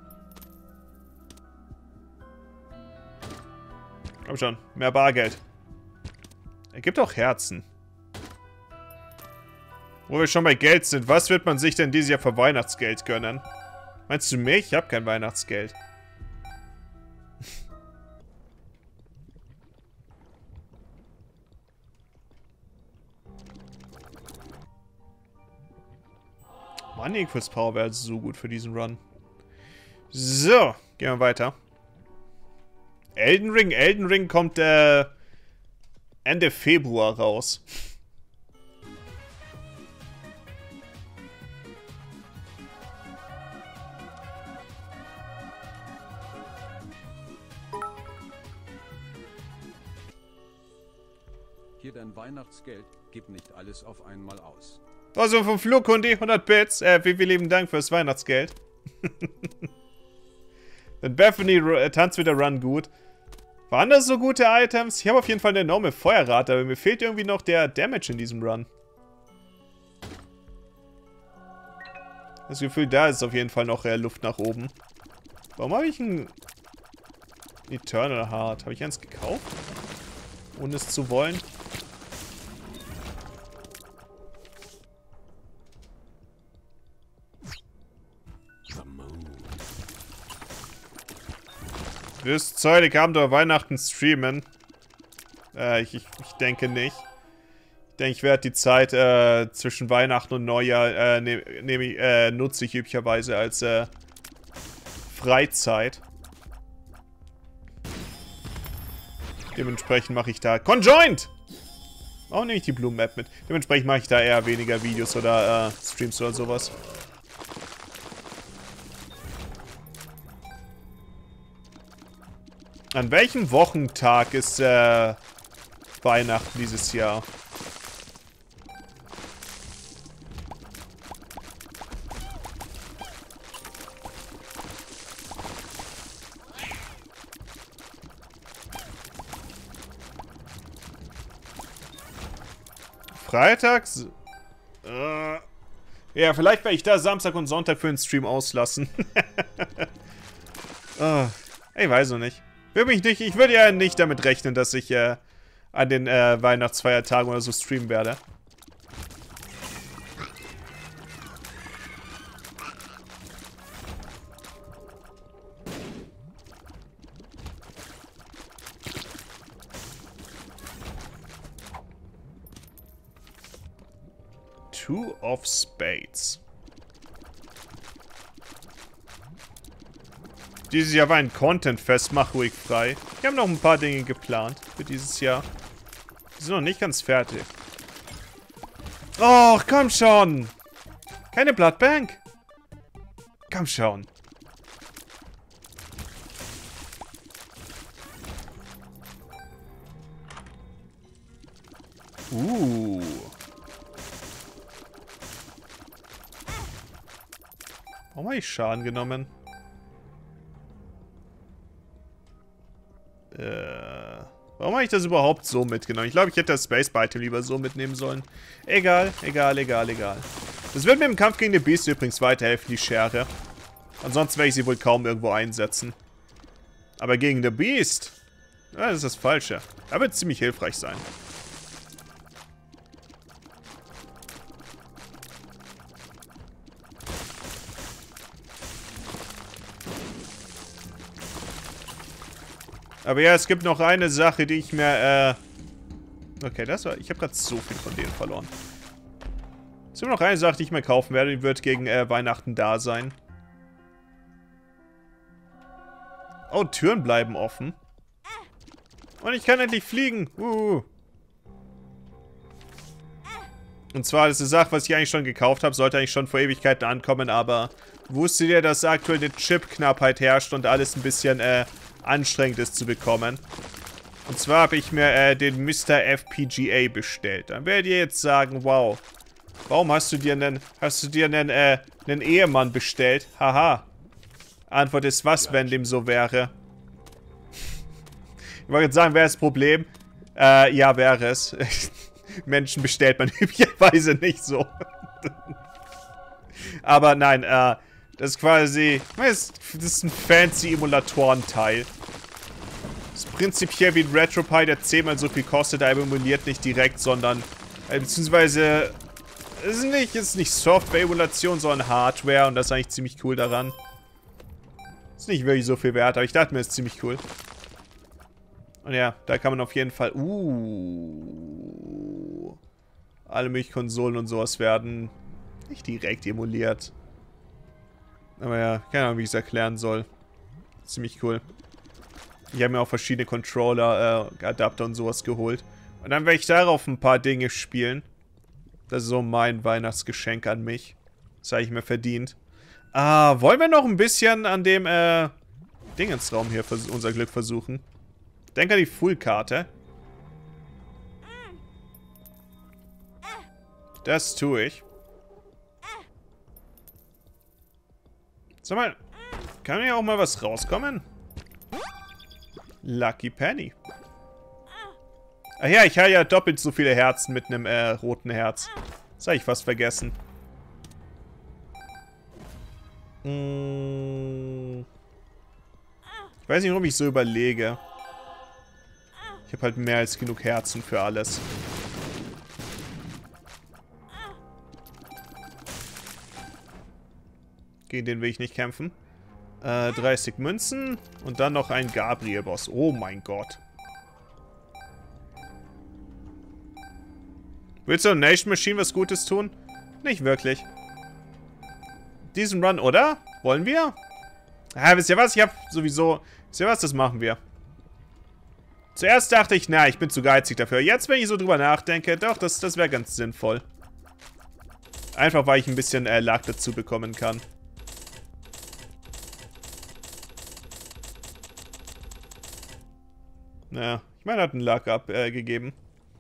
Komm schon, mehr Bargeld. Er gibt auch Herzen. Wo wir schon bei Geld sind, was wird man sich denn dieses Jahr für Weihnachtsgeld gönnen? Meinst du mich? Ich habe kein Weihnachtsgeld. Money equals Power wäre so gut für diesen Run. So, gehen wir weiter. Elden Ring kommt Ende Februar raus. Hier dein Weihnachtsgeld, gib nicht alles auf einmal aus. Also vom Flughundi, 100 Bits. Vielen lieben Dank fürs Weihnachtsgeld. Denn Bethany tanzt wieder Run gut. Waren das so gute Items? Ich habe auf jeden Fall eine enorme Feuerrate, aber mir fehlt irgendwie noch der Damage in diesem Run. Das Gefühl, da ist auf jeden Fall noch Luft nach oben. Warum habe ich ein Eternal Heart? Habe ich eins gekauft? Ohne es zu wollen? Wirst Zeug Abenteuer Weihnachten streamen? Ich denke nicht. Ich denke, ich werde die Zeit zwischen Weihnachten und Neujahr nutze ich üblicherweise als Freizeit. Dementsprechend mache ich da Conjoint! Auch nehme ich die Bloom Map mit. Dementsprechend mache ich da eher weniger Videos oder Streams oder sowas. An welchem Wochentag ist Weihnachten dieses Jahr? Freitags? Ja, vielleicht werde ich da Samstag und Sonntag für den Stream auslassen. Ich weiß noch nicht. Ich würde ja nicht damit rechnen, dass ich an den Weihnachtsfeiertagen oder so streamen werde. Two of Spades. Dieses Jahr war ein Content-Fest, mach ruhig frei. Wir haben noch ein paar Dinge geplant für dieses Jahr. Die sind noch nicht ganz fertig. Och, komm schon! Keine Bloodbank? Komm schon. Warum habe ich Schaden genommen? Warum habe ich das überhaupt so mitgenommen? Ich glaube, ich hätte das Space Item lieber so mitnehmen sollen. Egal. Das wird mir im Kampf gegen die Beast übrigens weiterhelfen, die Schere. Ansonsten werde ich sie wohl kaum irgendwo einsetzen. Aber gegen die Beast? Ja, das ist das Falsche. Er wird ziemlich hilfreich sein. Aber ja, es gibt noch eine Sache, die ich mir, okay, ich habe gerade so viel von denen verloren. Es gibt noch eine Sache, die ich mir kaufen werde, die wird gegen Weihnachten da sein. Oh, Türen bleiben offen. Und ich kann endlich fliegen. Und zwar, das ist eine Sache, was ich eigentlich schon gekauft habe, sollte eigentlich schon vor Ewigkeiten ankommen, aber wusstet ihr, dass aktuell eine Chip-Knappheit herrscht und alles ein bisschen, anstrengend ist zu bekommen. Und zwar habe ich mir den Mr. FPGA bestellt. Dann werdet ihr jetzt sagen, wow, warum hast du dir einen Ehemann bestellt? Haha. Antwort ist, was, wenn dem so wäre? Ich wollte jetzt sagen, wäre das Problem? Ja, wäre es. Menschen bestellt man üblicherweise nicht so. Aber nein, das ist quasi, das ist ein fancy Emulatoren-Teil. Das ist prinzipiell wie ein RetroPie, der 10-mal so viel kostet, aber emuliert nicht direkt, sondern, beziehungsweise, es ist nicht Software-Emulation, sondern Hardware und das ist eigentlich ziemlich cool daran. Ist nicht wirklich so viel wert, aber ich dachte mir, ist ziemlich cool. Und ja, da kann man auf jeden Fall, alle möglichen Konsolen und sowas werden nicht direkt emuliert. Aber ja, keine Ahnung, wie ich es erklären soll. Ziemlich cool. Ich habe mir auch verschiedene Controller, Adapter und sowas geholt. Und dann werde ich darauf ein paar Dinge spielen. Das ist so mein Weihnachtsgeschenk an mich. Das habe ich mir verdient. Wollen wir noch ein bisschen an dem, Dingensraum hier unser Glück versuchen? Denk an die Full-Karte. Das tue ich. Sag mal, kann hier auch mal was rauskommen? Lucky Penny. Ach ja, ich habe ja doppelt so viele Herzen mit einem roten Herz. Das habe ich fast vergessen. Ich weiß nicht, warum ich so überlege. Ich habe halt mehr als genug Herzen für alles. Gegen den will ich nicht kämpfen. 30 Münzen und dann noch ein Gabriel-Boss. Oh mein Gott. Willst du Nation Machine was Gutes tun? Nicht wirklich. Diesen Run, oder? Wollen wir? Ah, wisst ihr was? Ich hab sowieso... Wisst ihr was? Das machen wir. Zuerst dachte ich, na, ich bin zu geizig dafür. Jetzt, wenn ich so drüber nachdenke, doch, das wäre ganz sinnvoll. Einfach, weil ich ein bisschen Lack dazu bekommen kann. Naja, ich meine, er hat einen Lack abgegeben.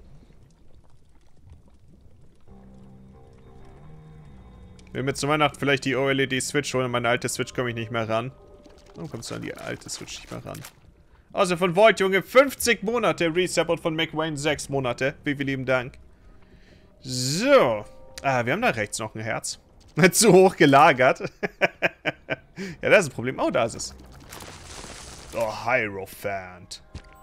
Ich will mir zu Weihnachten vielleicht die OLED-Switch holen. An meine alte Switch komme ich nicht mehr ran. Warum kommst du an die alte Switch nicht mehr ran? Also von Volt, Junge, 50 Monate Resupport von McWayne 6 Monate. Wie lieben Dank. So. Ah, wir haben da rechts noch ein Herz. Zu hoch gelagert. Ja, das ist ein Problem. Oh, da ist es. Oh, Hierophant.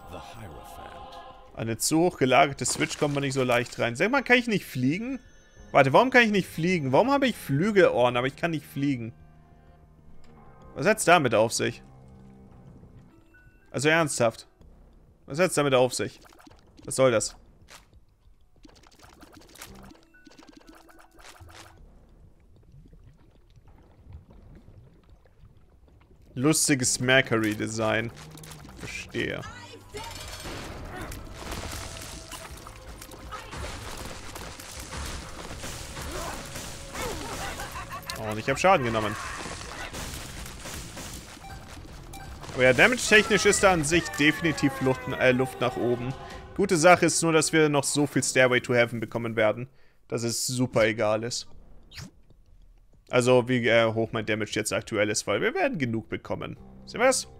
Eine zu hoch gelagerte Switch kommt man nicht so leicht rein. Sag mal, kann ich nicht fliegen? Warte, warum kann ich nicht fliegen? Warum habe ich Flügelohren, aber ich kann nicht fliegen? Was hat's damit auf sich? Also ernsthaft. Was hat's damit auf sich? Was soll das? Lustiges Mercury-Design. Verstehe. Oh, und ich habe Schaden genommen. Aber ja, damage-technisch ist da an sich definitiv Luft nach oben. Gute Sache ist nur, dass wir noch so viel Stairway to Heaven bekommen werden, dass es super egal ist. Also, wie hoch mein Damage jetzt aktuell ist, weil wir werden genug bekommen. Seht ihr was?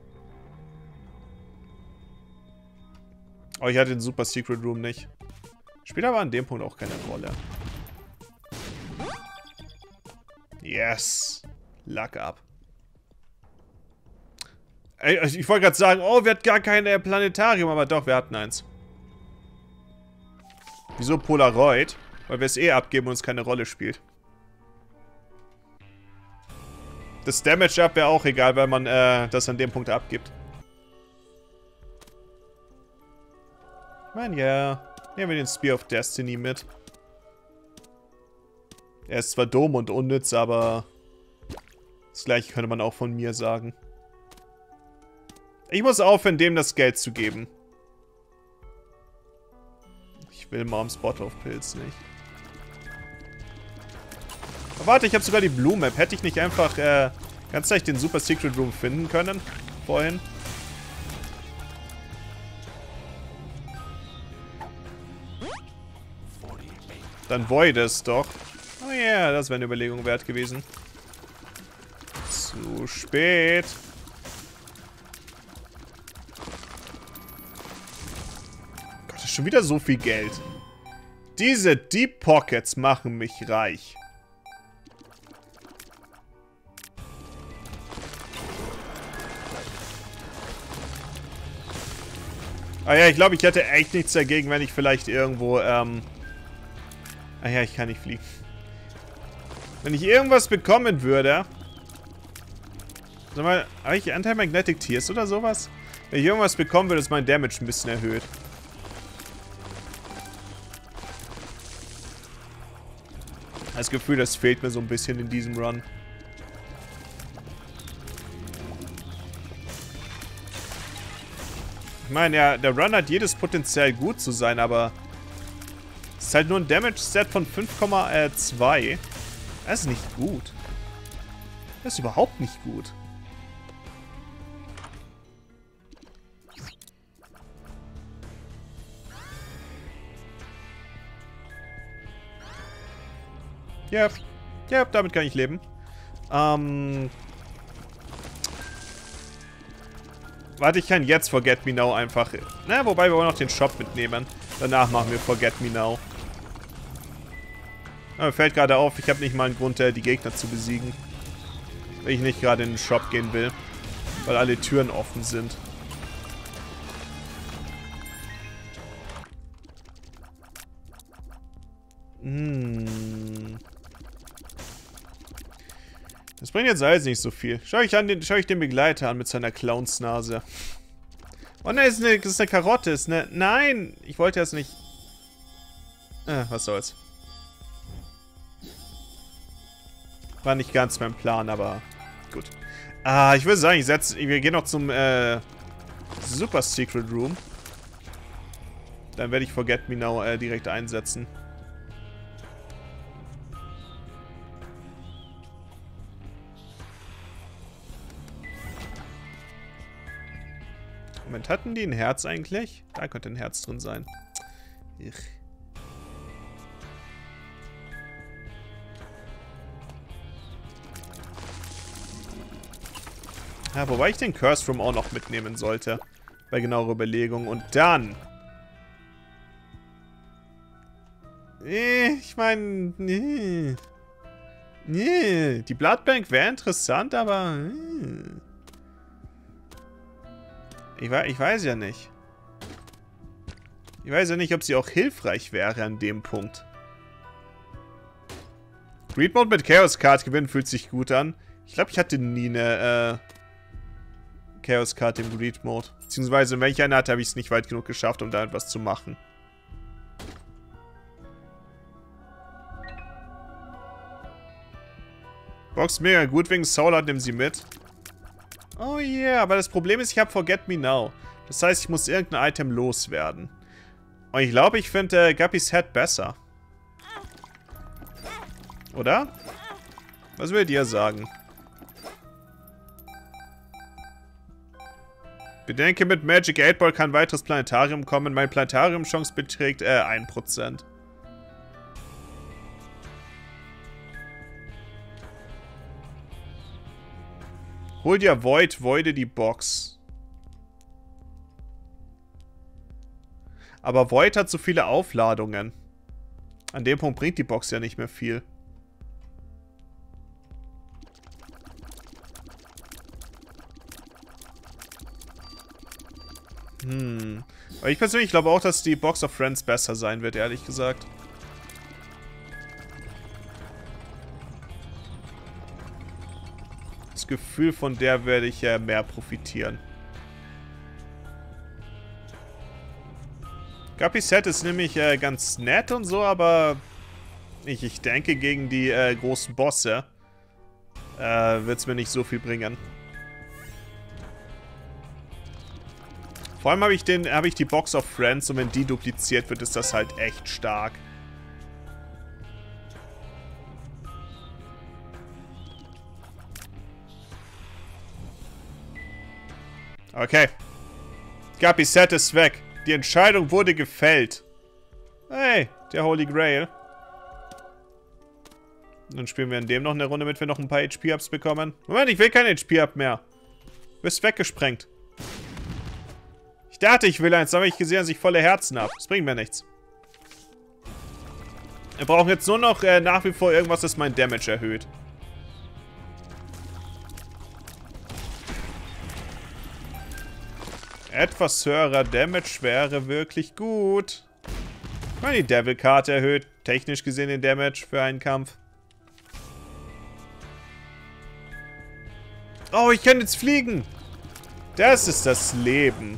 Oh, ich hatte den Super Secret Room nicht. Spielt aber an dem Punkt auch keine Rolle. Yes. Luck up. Ich wollte gerade sagen, oh, wir hatten gar kein Planetarium, aber doch, wir hatten eins. Wieso Polaroid? Weil wir es eh abgeben und es keine Rolle spielt. Das Damage-Up wäre auch egal, weil man das an dem Punkt abgibt. Ich meine, ja. Nehmen wir den Spear of Destiny mit. Er ist zwar dumm und unnütz, aber das gleiche könnte man auch von mir sagen. Ich muss aufhören, dem das Geld zu geben. Ich will Moms Bottle of Pills nicht. Aber warte, ich habe sogar die Blue Map. Hätte ich nicht einfach ganz leicht den Super Secret Room finden können? Vorhin. Dann Void es doch. Oh ja, yeah, das wäre eine Überlegung wert gewesen. Zu spät. Gott, das ist schon wieder so viel Geld. Diese Deep Pockets machen mich reich. Ah ja, ich glaube, ich hätte echt nichts dagegen, wenn ich vielleicht irgendwo, ah ja, ich kann nicht fliegen. Wenn ich irgendwas bekommen würde... Sag mal, habe ich Anti-Magnetic Tears oder sowas? Wenn ich irgendwas bekommen würde, ist mein Damage ein bisschen erhöht. Das Gefühl, das fehlt mir so ein bisschen in diesem Run. Ich meine, ja, der Run hat jedes Potenzial gut zu sein, aber... Es ist halt nur ein Damage-Set von 5,2. Das ist nicht gut. Das ist überhaupt nicht gut. Ja, ja, damit kann ich leben. Warte, ich kann jetzt Forget Me Now einfach... Na, wobei wir auch noch den Shop mitnehmen. Danach machen wir Forget Me Now. Aber mir fällt gerade auf, ich habe nicht mal einen Grund, die Gegner zu besiegen. Wenn ich nicht gerade in den Shop gehen will. Weil alle Türen offen sind. Das bringt jetzt alles nicht so viel. Schau ich den Begleiter an mit seiner Clownsnase. Oh nein, das ist eine Karotte. Ist eine... Nein! Ich wollte das nicht... was soll's. War nicht ganz mein Plan, aber gut. Ich würde sagen, wir gehen noch zum Super Secret Room. Dann werde ich Forget Me Now direkt einsetzen. Moment, hatten die ein Herz eigentlich? Da könnte ein Herz drin sein. Ich. Ja, wobei ich den Curse Room auch noch mitnehmen sollte. Bei genauerer Überlegung. Und dann... ich meine... Die Bloodbank wäre interessant, aber... Ich weiß ja nicht. Ich weiß ja nicht, ob sie auch hilfreich wäre an dem Punkt. Greed Mode mit Chaos Card gewinnen fühlt sich gut an. Ich glaube, ich hatte nie eine Chaos Card im Greed Mode. Beziehungsweise, wenn ich eine hatte, habe ich es nicht weit genug geschafft, um da etwas zu machen. Box mega gut wegen Soulard, nimm sie mit. Oh yeah, aber das Problem ist, ich habe Forget Me Now. Das heißt, ich muss irgendein Item loswerden. Und ich glaube, ich finde Guppys Head besser. Oder? Was würdet ihr sagen? Bedenke, mit Magic 8 Ball kann ein weiteres Planetarium kommen. Meine Planetarium-Chance beträgt 1%. Hol dir Void, voide die Box. Aber Void hat so viele Aufladungen. An dem Punkt bringt die Box ja nicht mehr viel. Aber ich persönlich glaube auch, dass die Box of Friends besser sein wird, ehrlich gesagt. Das Gefühl, von der werde ich mehr profitieren. Guppys Set ist nämlich ganz nett und so, aber ich denke, gegen die großen Bosse wird es mir nicht so viel bringen. Vor allem habe ich die Box of Friends und wenn die dupliziert wird, ist das halt echt stark. Okay. Guppys Set ist weg. Die Entscheidung wurde gefällt. Hey, der Holy Grail. Dann spielen wir in dem noch eine Runde, damit wir noch ein paar HP-Ups bekommen. Moment, ich will kein HP-Up mehr. Du bist weggesprengt. Ich dachte, ich will eins, aber ich gesehen, dass ich volle Herzen habe. Das bringt mir nichts. Wir brauchen jetzt nur noch nach wie vor irgendwas, das mein Damage erhöht. Etwas höherer Damage wäre wirklich gut. Ich meine, die Devil-Karte erhöht technisch gesehen den Damage für einen Kampf. Oh, ich kann jetzt fliegen. Das ist das Leben.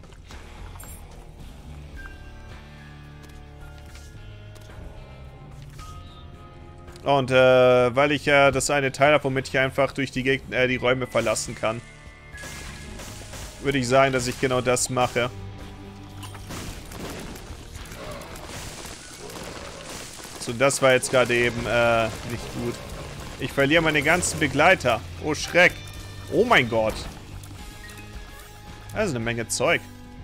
Und weil ich ja das eine Teil habe, womit ich einfach durch die Räume verlassen kann, würde ich sagen, dass ich genau das mache. So, das war jetzt gerade eben nicht gut. Ich verliere meine ganzen Begleiter. Oh, Schreck. Oh mein Gott. Das ist eine Menge Zeug.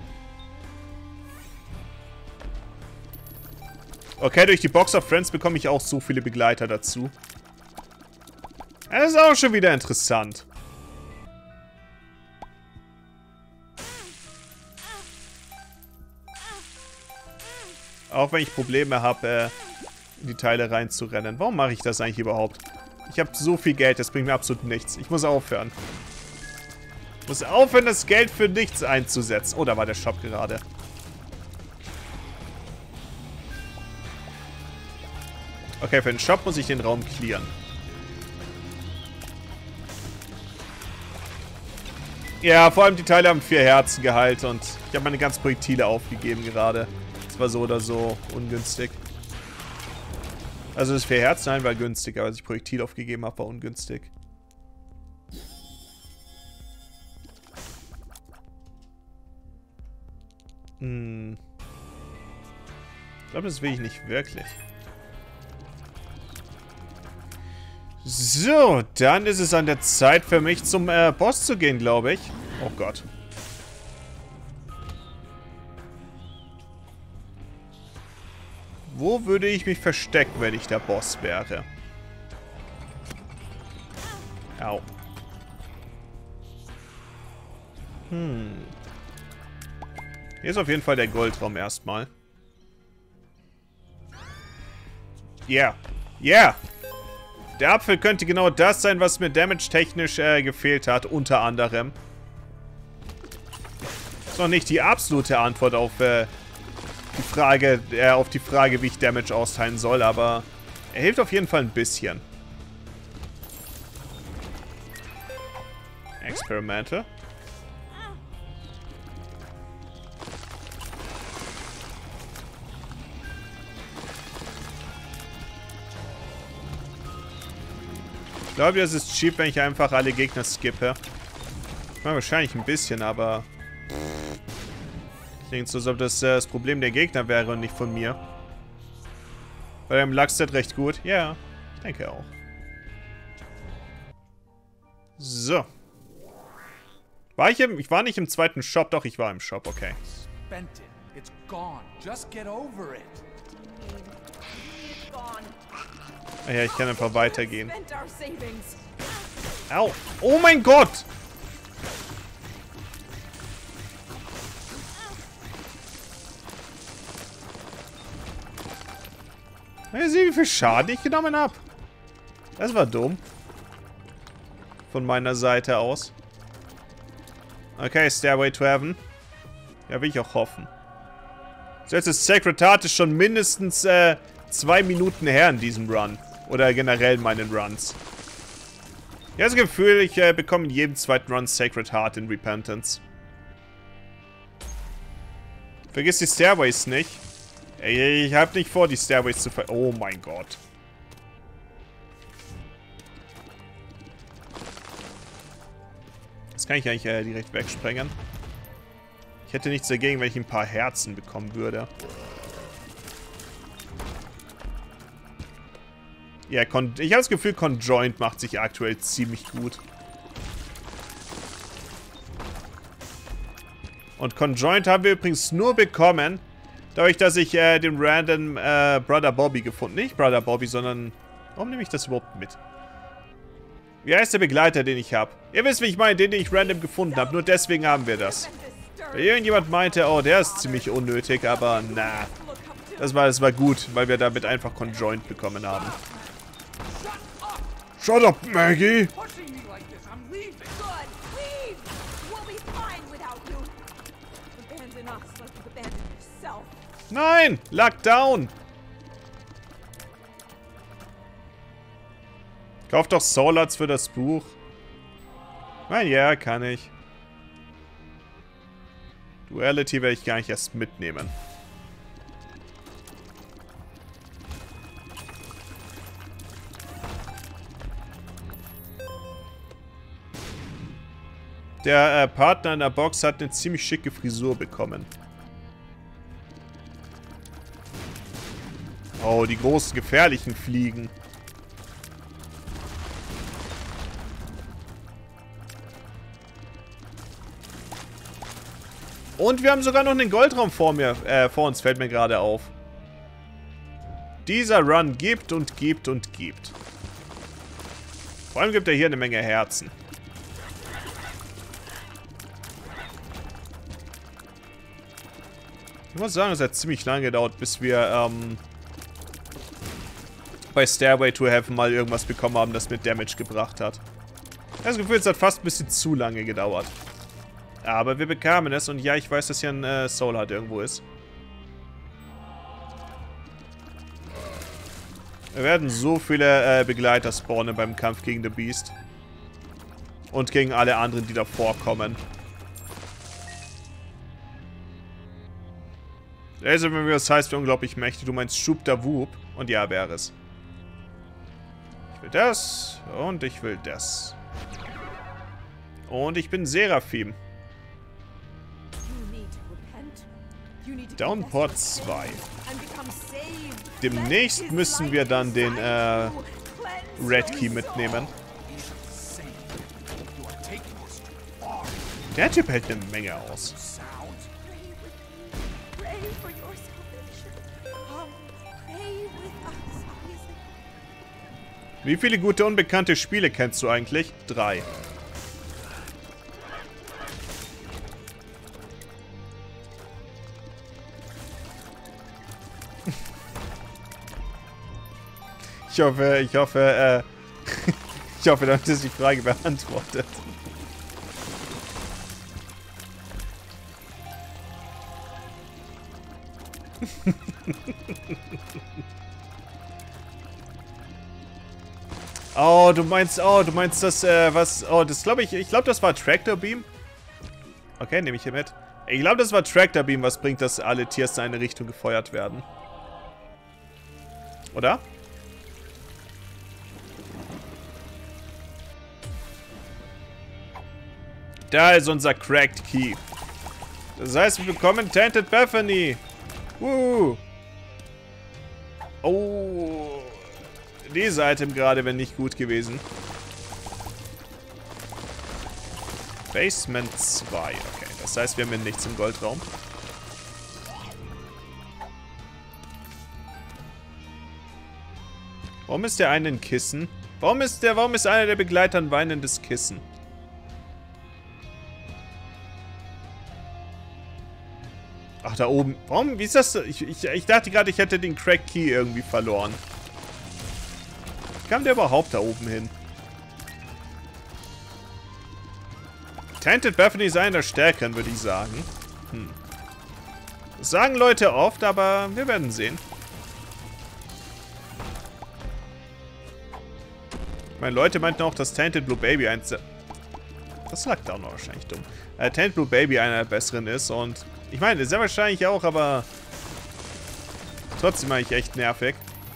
Okay, durch die Box of Friends bekomme ich auch so viele Begleiter dazu. Das ist auch schon wieder interessant. Auch wenn ich Probleme habe, in die Teile reinzurennen. Warum mache ich das eigentlich überhaupt? Ich habe so viel Geld, das bringt mir absolut nichts. Ich muss aufhören. Ich muss aufhören, das Geld für nichts einzusetzen. Oh, da war der Shop gerade. Okay, für den Shop muss ich den Raum clearen. Ja, vor allem die Teile haben 4 Herzengehalt und ich habe meine ganzen Projektile aufgegeben gerade. Das war so oder so ungünstig. Also das 4 Herzen war günstig, aber als ich Projektil aufgegeben habe, war ungünstig. Ich glaube, das will ich nicht wirklich. So, dann ist es an der Zeit für mich zum Boss zu gehen, glaube ich. Oh Gott. Wo würde ich mich verstecken, wenn ich der Boss wäre? Au. Hier ist auf jeden Fall der Goldraum erstmal. Yeah. Yeah. Der Apfel könnte genau das sein, was mir damage-technisch gefehlt hat, unter anderem. Ist noch nicht die absolute Antwort auf die Frage, wie ich Damage austeilen soll, aber er hilft auf jeden Fall ein bisschen. Experimente. Ich glaube, das ist cheap, wenn ich einfach alle Gegner skippe. Ich meine, wahrscheinlich ein bisschen, aber... Klingt so, als ob das das Problem der Gegner wäre und nicht von mir. Bei dem Luxset recht gut. Ja, ich denke auch. So. Ich war nicht im zweiten Shop, doch, ich war im Shop, okay. Ja, ich kann einfach weitergehen. Au. Oh mein Gott! Ja, sieh, wie viel Schaden ich genommen habe. Das war dumm. Von meiner Seite aus. Okay, Stairway to Heaven. Ja, will ich auch hoffen. So, jetzt ist Sacred Heart ist schon mindestens 2 Minuten her in diesem Run. Oder generell meinen Runs. Ich habe das Gefühl, ich bekomme in jedem zweiten Run Sacred Heart in Repentance. Vergiss die Stairways nicht. Ich habe nicht vor, die Stairways zu Oh mein Gott. Das kann ich eigentlich direkt wegsprengen. Ich hätte nichts dagegen, wenn ich ein paar Herzen bekommen würde. Ja, ich habe das Gefühl, Conjoint macht sich aktuell ziemlich gut. Und Conjoint haben wir übrigens nur bekommen, dadurch, dass ich den random Brother Bobby gefunden. Nicht Brother Bobby, sondern... Warum nehme ich das überhaupt mit? Wie heißt der Begleiter, den ich habe? Ihr wisst, wie ich meine, den ich random gefunden habe. Nur deswegen haben wir das. Weil irgendjemand meinte, oh, der ist ziemlich unnötig, aber na. Das war gut, weil wir damit einfach Conjoint bekommen haben. Shut up, Maggie! Nein! Lock down! Kauf doch Soul-Arts für das Buch. Na ja, kann ich. Duality werde ich gar nicht erst mitnehmen. Der Partner in der Box hat eine ziemlich schicke Frisur bekommen. Oh, die großen gefährlichen Fliegen. Und wir haben sogar noch einen Goldraum vor uns, fällt mir gerade auf. Dieser Run gibt und gibt und gibt. Vor allem gibt er hier eine Menge Herzen. Ich muss sagen, es hat ziemlich lange gedauert, bis wir bei Stairway to Heaven mal irgendwas bekommen haben, das mit Damage gebracht hat. Das Gefühl, es hat fast ein bisschen zu lange gedauert. Aber wir bekamen es und ja, ich weiß, dass hier ein Soul Heart irgendwo ist. Wir werden so viele Begleiter spawnen beim Kampf gegen The Beast. Und gegen alle anderen, die davor kommen. Also, wenn wir das heißt, wir unglaublich mächtig. Du meinst Schub da Whoop. Und ja, wäre es. Ich will das. Und ich will das. Und ich bin Seraphim. Downport 2. Demnächst müssen wir dann den Red Key mitnehmen. Der Typ hält eine Menge aus. Wie viele gute unbekannte Spiele kennst du eigentlich? 3. Ich hoffe, damit ist die Frage beantwortet. Oh, du meinst das, das glaube ich glaube, das war Tractor Beam. Okay, nehme ich hier mit. Ich glaube, das war Tractor Beam, was bringt, dass alle Tiers in eine Richtung gefeuert werden. Oder? Da ist unser Cracked Key. Das heißt, wir bekommen Tainted Bethany. Oh. Diese Item gerade wäre nicht gut gewesen. Basement 2. Okay, das heißt, wir haben hier nichts im Goldraum. Warum ist der eine ein Kissen? Warum ist einer der Begleiter ein weinendes Kissen? Ach, da oben. Warum? Wie ist das? Ich dachte gerade, ich hätte den Crack Key irgendwie verloren. Wie kam der überhaupt da oben hin? Tainted Bethany ist einer der stärkeren, würde ich sagen. Das sagen Leute oft, aber wir werden sehen. Ich meine, Leute meinten auch, dass Tainted Blue Baby das lag da auch noch wahrscheinlich dumm. Tainted Blue Baby einer der besseren ist und ich meine, sehr wahrscheinlich auch, aber trotzdem eigentlich echt nervig.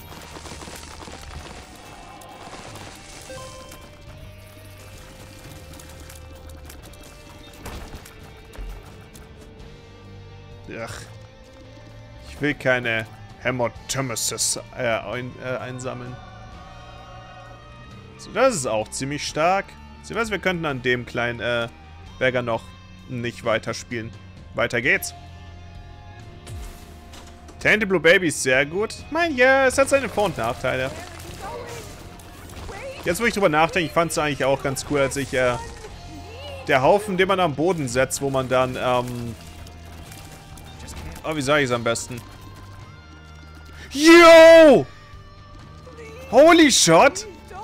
Ach. Ich will keine Hematomesis einsammeln. So, das ist auch ziemlich stark. Ich weiß, wir könnten an dem kleinen Berger noch nicht weiterspielen. Weiter geht's. Tainted Blue Baby ist sehr gut. Ich meine, ja, es hat seine Vor- und Nachteile. Jetzt, wo ich drüber nachdenke, ich fand es eigentlich auch ganz cool, als ich, der Haufen, den man am Boden setzt, wo man dann, oh, wie sage ich es am besten? Yo! Holy shot!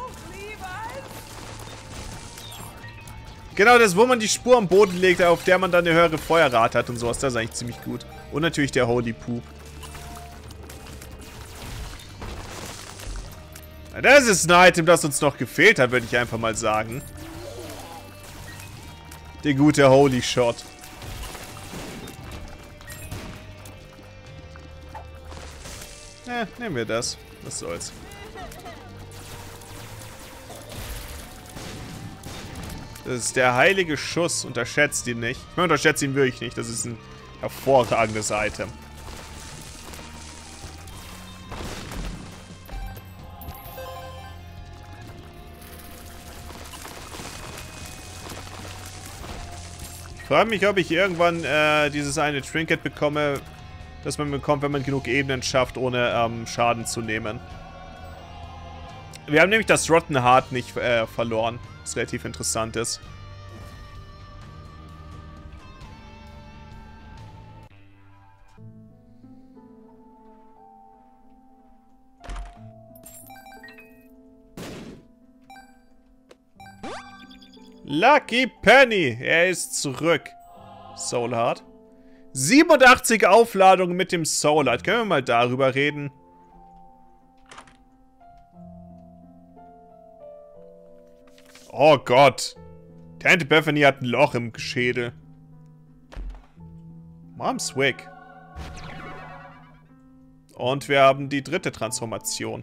Genau, das, wo man die Spur am Boden legt, auf der man dann eine höhere Feuerrate hat und sowas. Das ist eigentlich ziemlich gut. Und natürlich der Holy Poop. Das ist ein Item, das uns noch gefehlt hat, würde ich einfach mal sagen. Der gute Holy Shot. Ja, nehmen wir das. Was soll's. Das ist der heilige Schuss. Unterschätzt ihn nicht. Ich unterschätze ihn wirklich nicht. Das ist ein hervorragendes Item. Ich frage mich, ob ich irgendwann dieses eine Trinket bekomme, das man bekommt, wenn man genug Ebenen schafft, ohne Schaden zu nehmen. Wir haben nämlich das Rotten Heart nicht verloren. Was relativ interessant ist. Lucky Penny. Er ist zurück. Soul Heart. 87 Aufladungen mit dem Soul Heart. Können wir mal darüber reden? Oh Gott. Tante Bethany hat ein Loch im Schädel. Mom's weg. Und wir haben die dritte Transformation.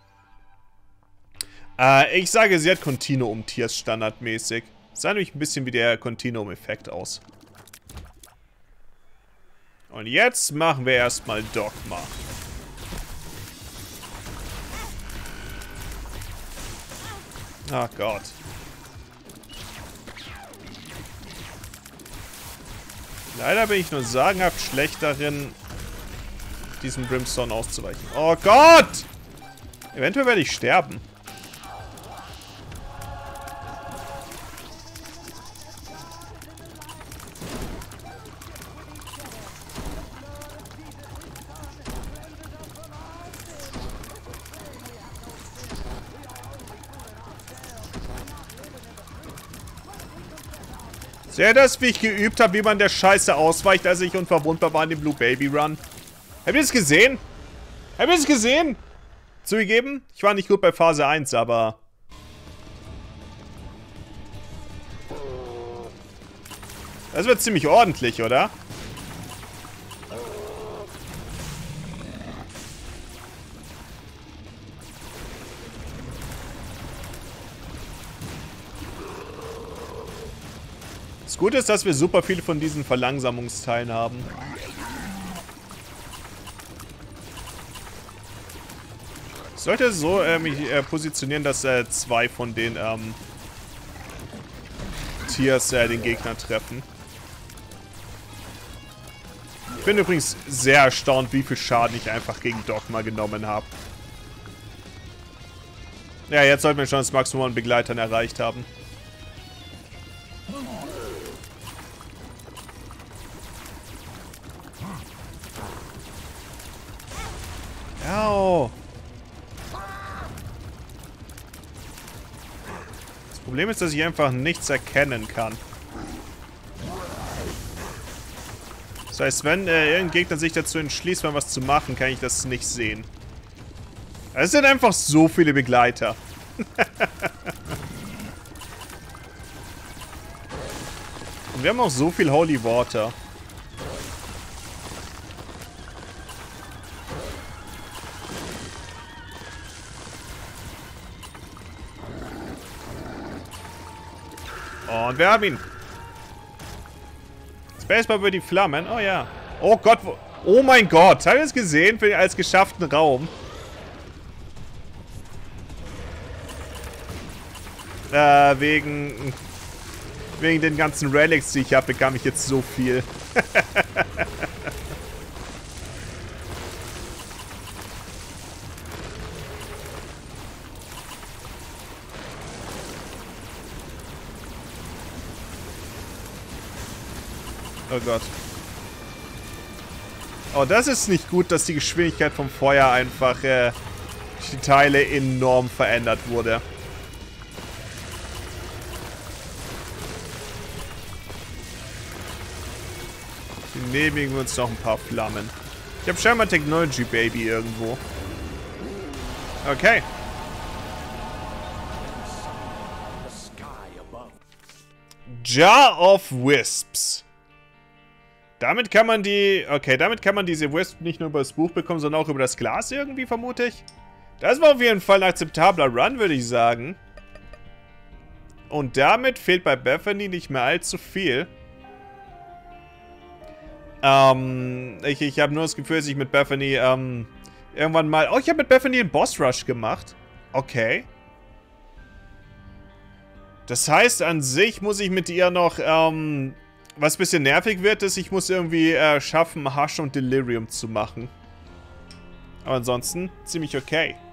Ich sage, sie hat Continuum-Tiers standardmäßig. Sah nämlich ein bisschen wie der Continuum-Effekt aus. Und jetzt machen wir erstmal Dogma. Ach Gott. Leider bin ich nur sagenhaft schlecht darin, diesen Brimstone auszuweichen. Oh Gott! Eventuell werde ich sterben. Seht ihr das, wie ich geübt habe, wie man der Scheiße ausweicht, als ich unverwundbar war in dem Blue Baby Run? Habt ihr das gesehen? Habt ihr das gesehen? Zugegeben, ich war nicht gut bei Phase 1, aber... Das wird ziemlich ordentlich, oder? Das Gute ist, dass wir super viele von diesen Verlangsamungsteilen haben. Ich sollte so mich positionieren, dass 2 von den Tiers den Gegner treffen. Ich bin übrigens sehr erstaunt, wie viel Schaden ich einfach gegen Dogma genommen habe. Ja, jetzt sollten wir schon das Maximum an Begleitern erreicht haben. Au. Das Problem ist, dass ich einfach nichts erkennen kann. Das heißt, wenn irgendein Gegner sich dazu entschließt, mal was zu machen, kann ich das nicht sehen. Es sind einfach so viele Begleiter. Und wir haben auch so viel Holy Water. Und wir haben ihn. Spacebar über die Flammen. Oh ja. Oh Gott. Oh mein Gott. Habt ihr das gesehen? Als geschafften Raum. Wegen den ganzen Relics, die ich habe, bekam ich jetzt so viel. Oh Gott. Oh, das ist nicht gut, dass die Geschwindigkeit vom Feuer einfach durch die Teile enorm verändert wurde. Genehmigen wir uns noch ein paar Flammen. Ich habe scheinbar Technology Baby irgendwo. Okay. Jar of Wisps. Damit kann man die... Okay, damit kann man diese Wisp nicht nur über das Buch bekommen, sondern auch über das Glas irgendwie, vermute ich. Das war auf jeden Fall ein akzeptabler Run, würde ich sagen. Und damit fehlt bei Bethany nicht mehr allzu viel. Ich habe nur das Gefühl, dass ich mit Bethany irgendwann mal... Oh, ich habe mit Bethany einen Boss Rush gemacht. Okay. Das heißt, an sich muss ich mit ihr noch... was ein bisschen nervig wird, ist, ich muss irgendwie schaffen, Hush und Delirium zu machen. Aber ansonsten ziemlich okay.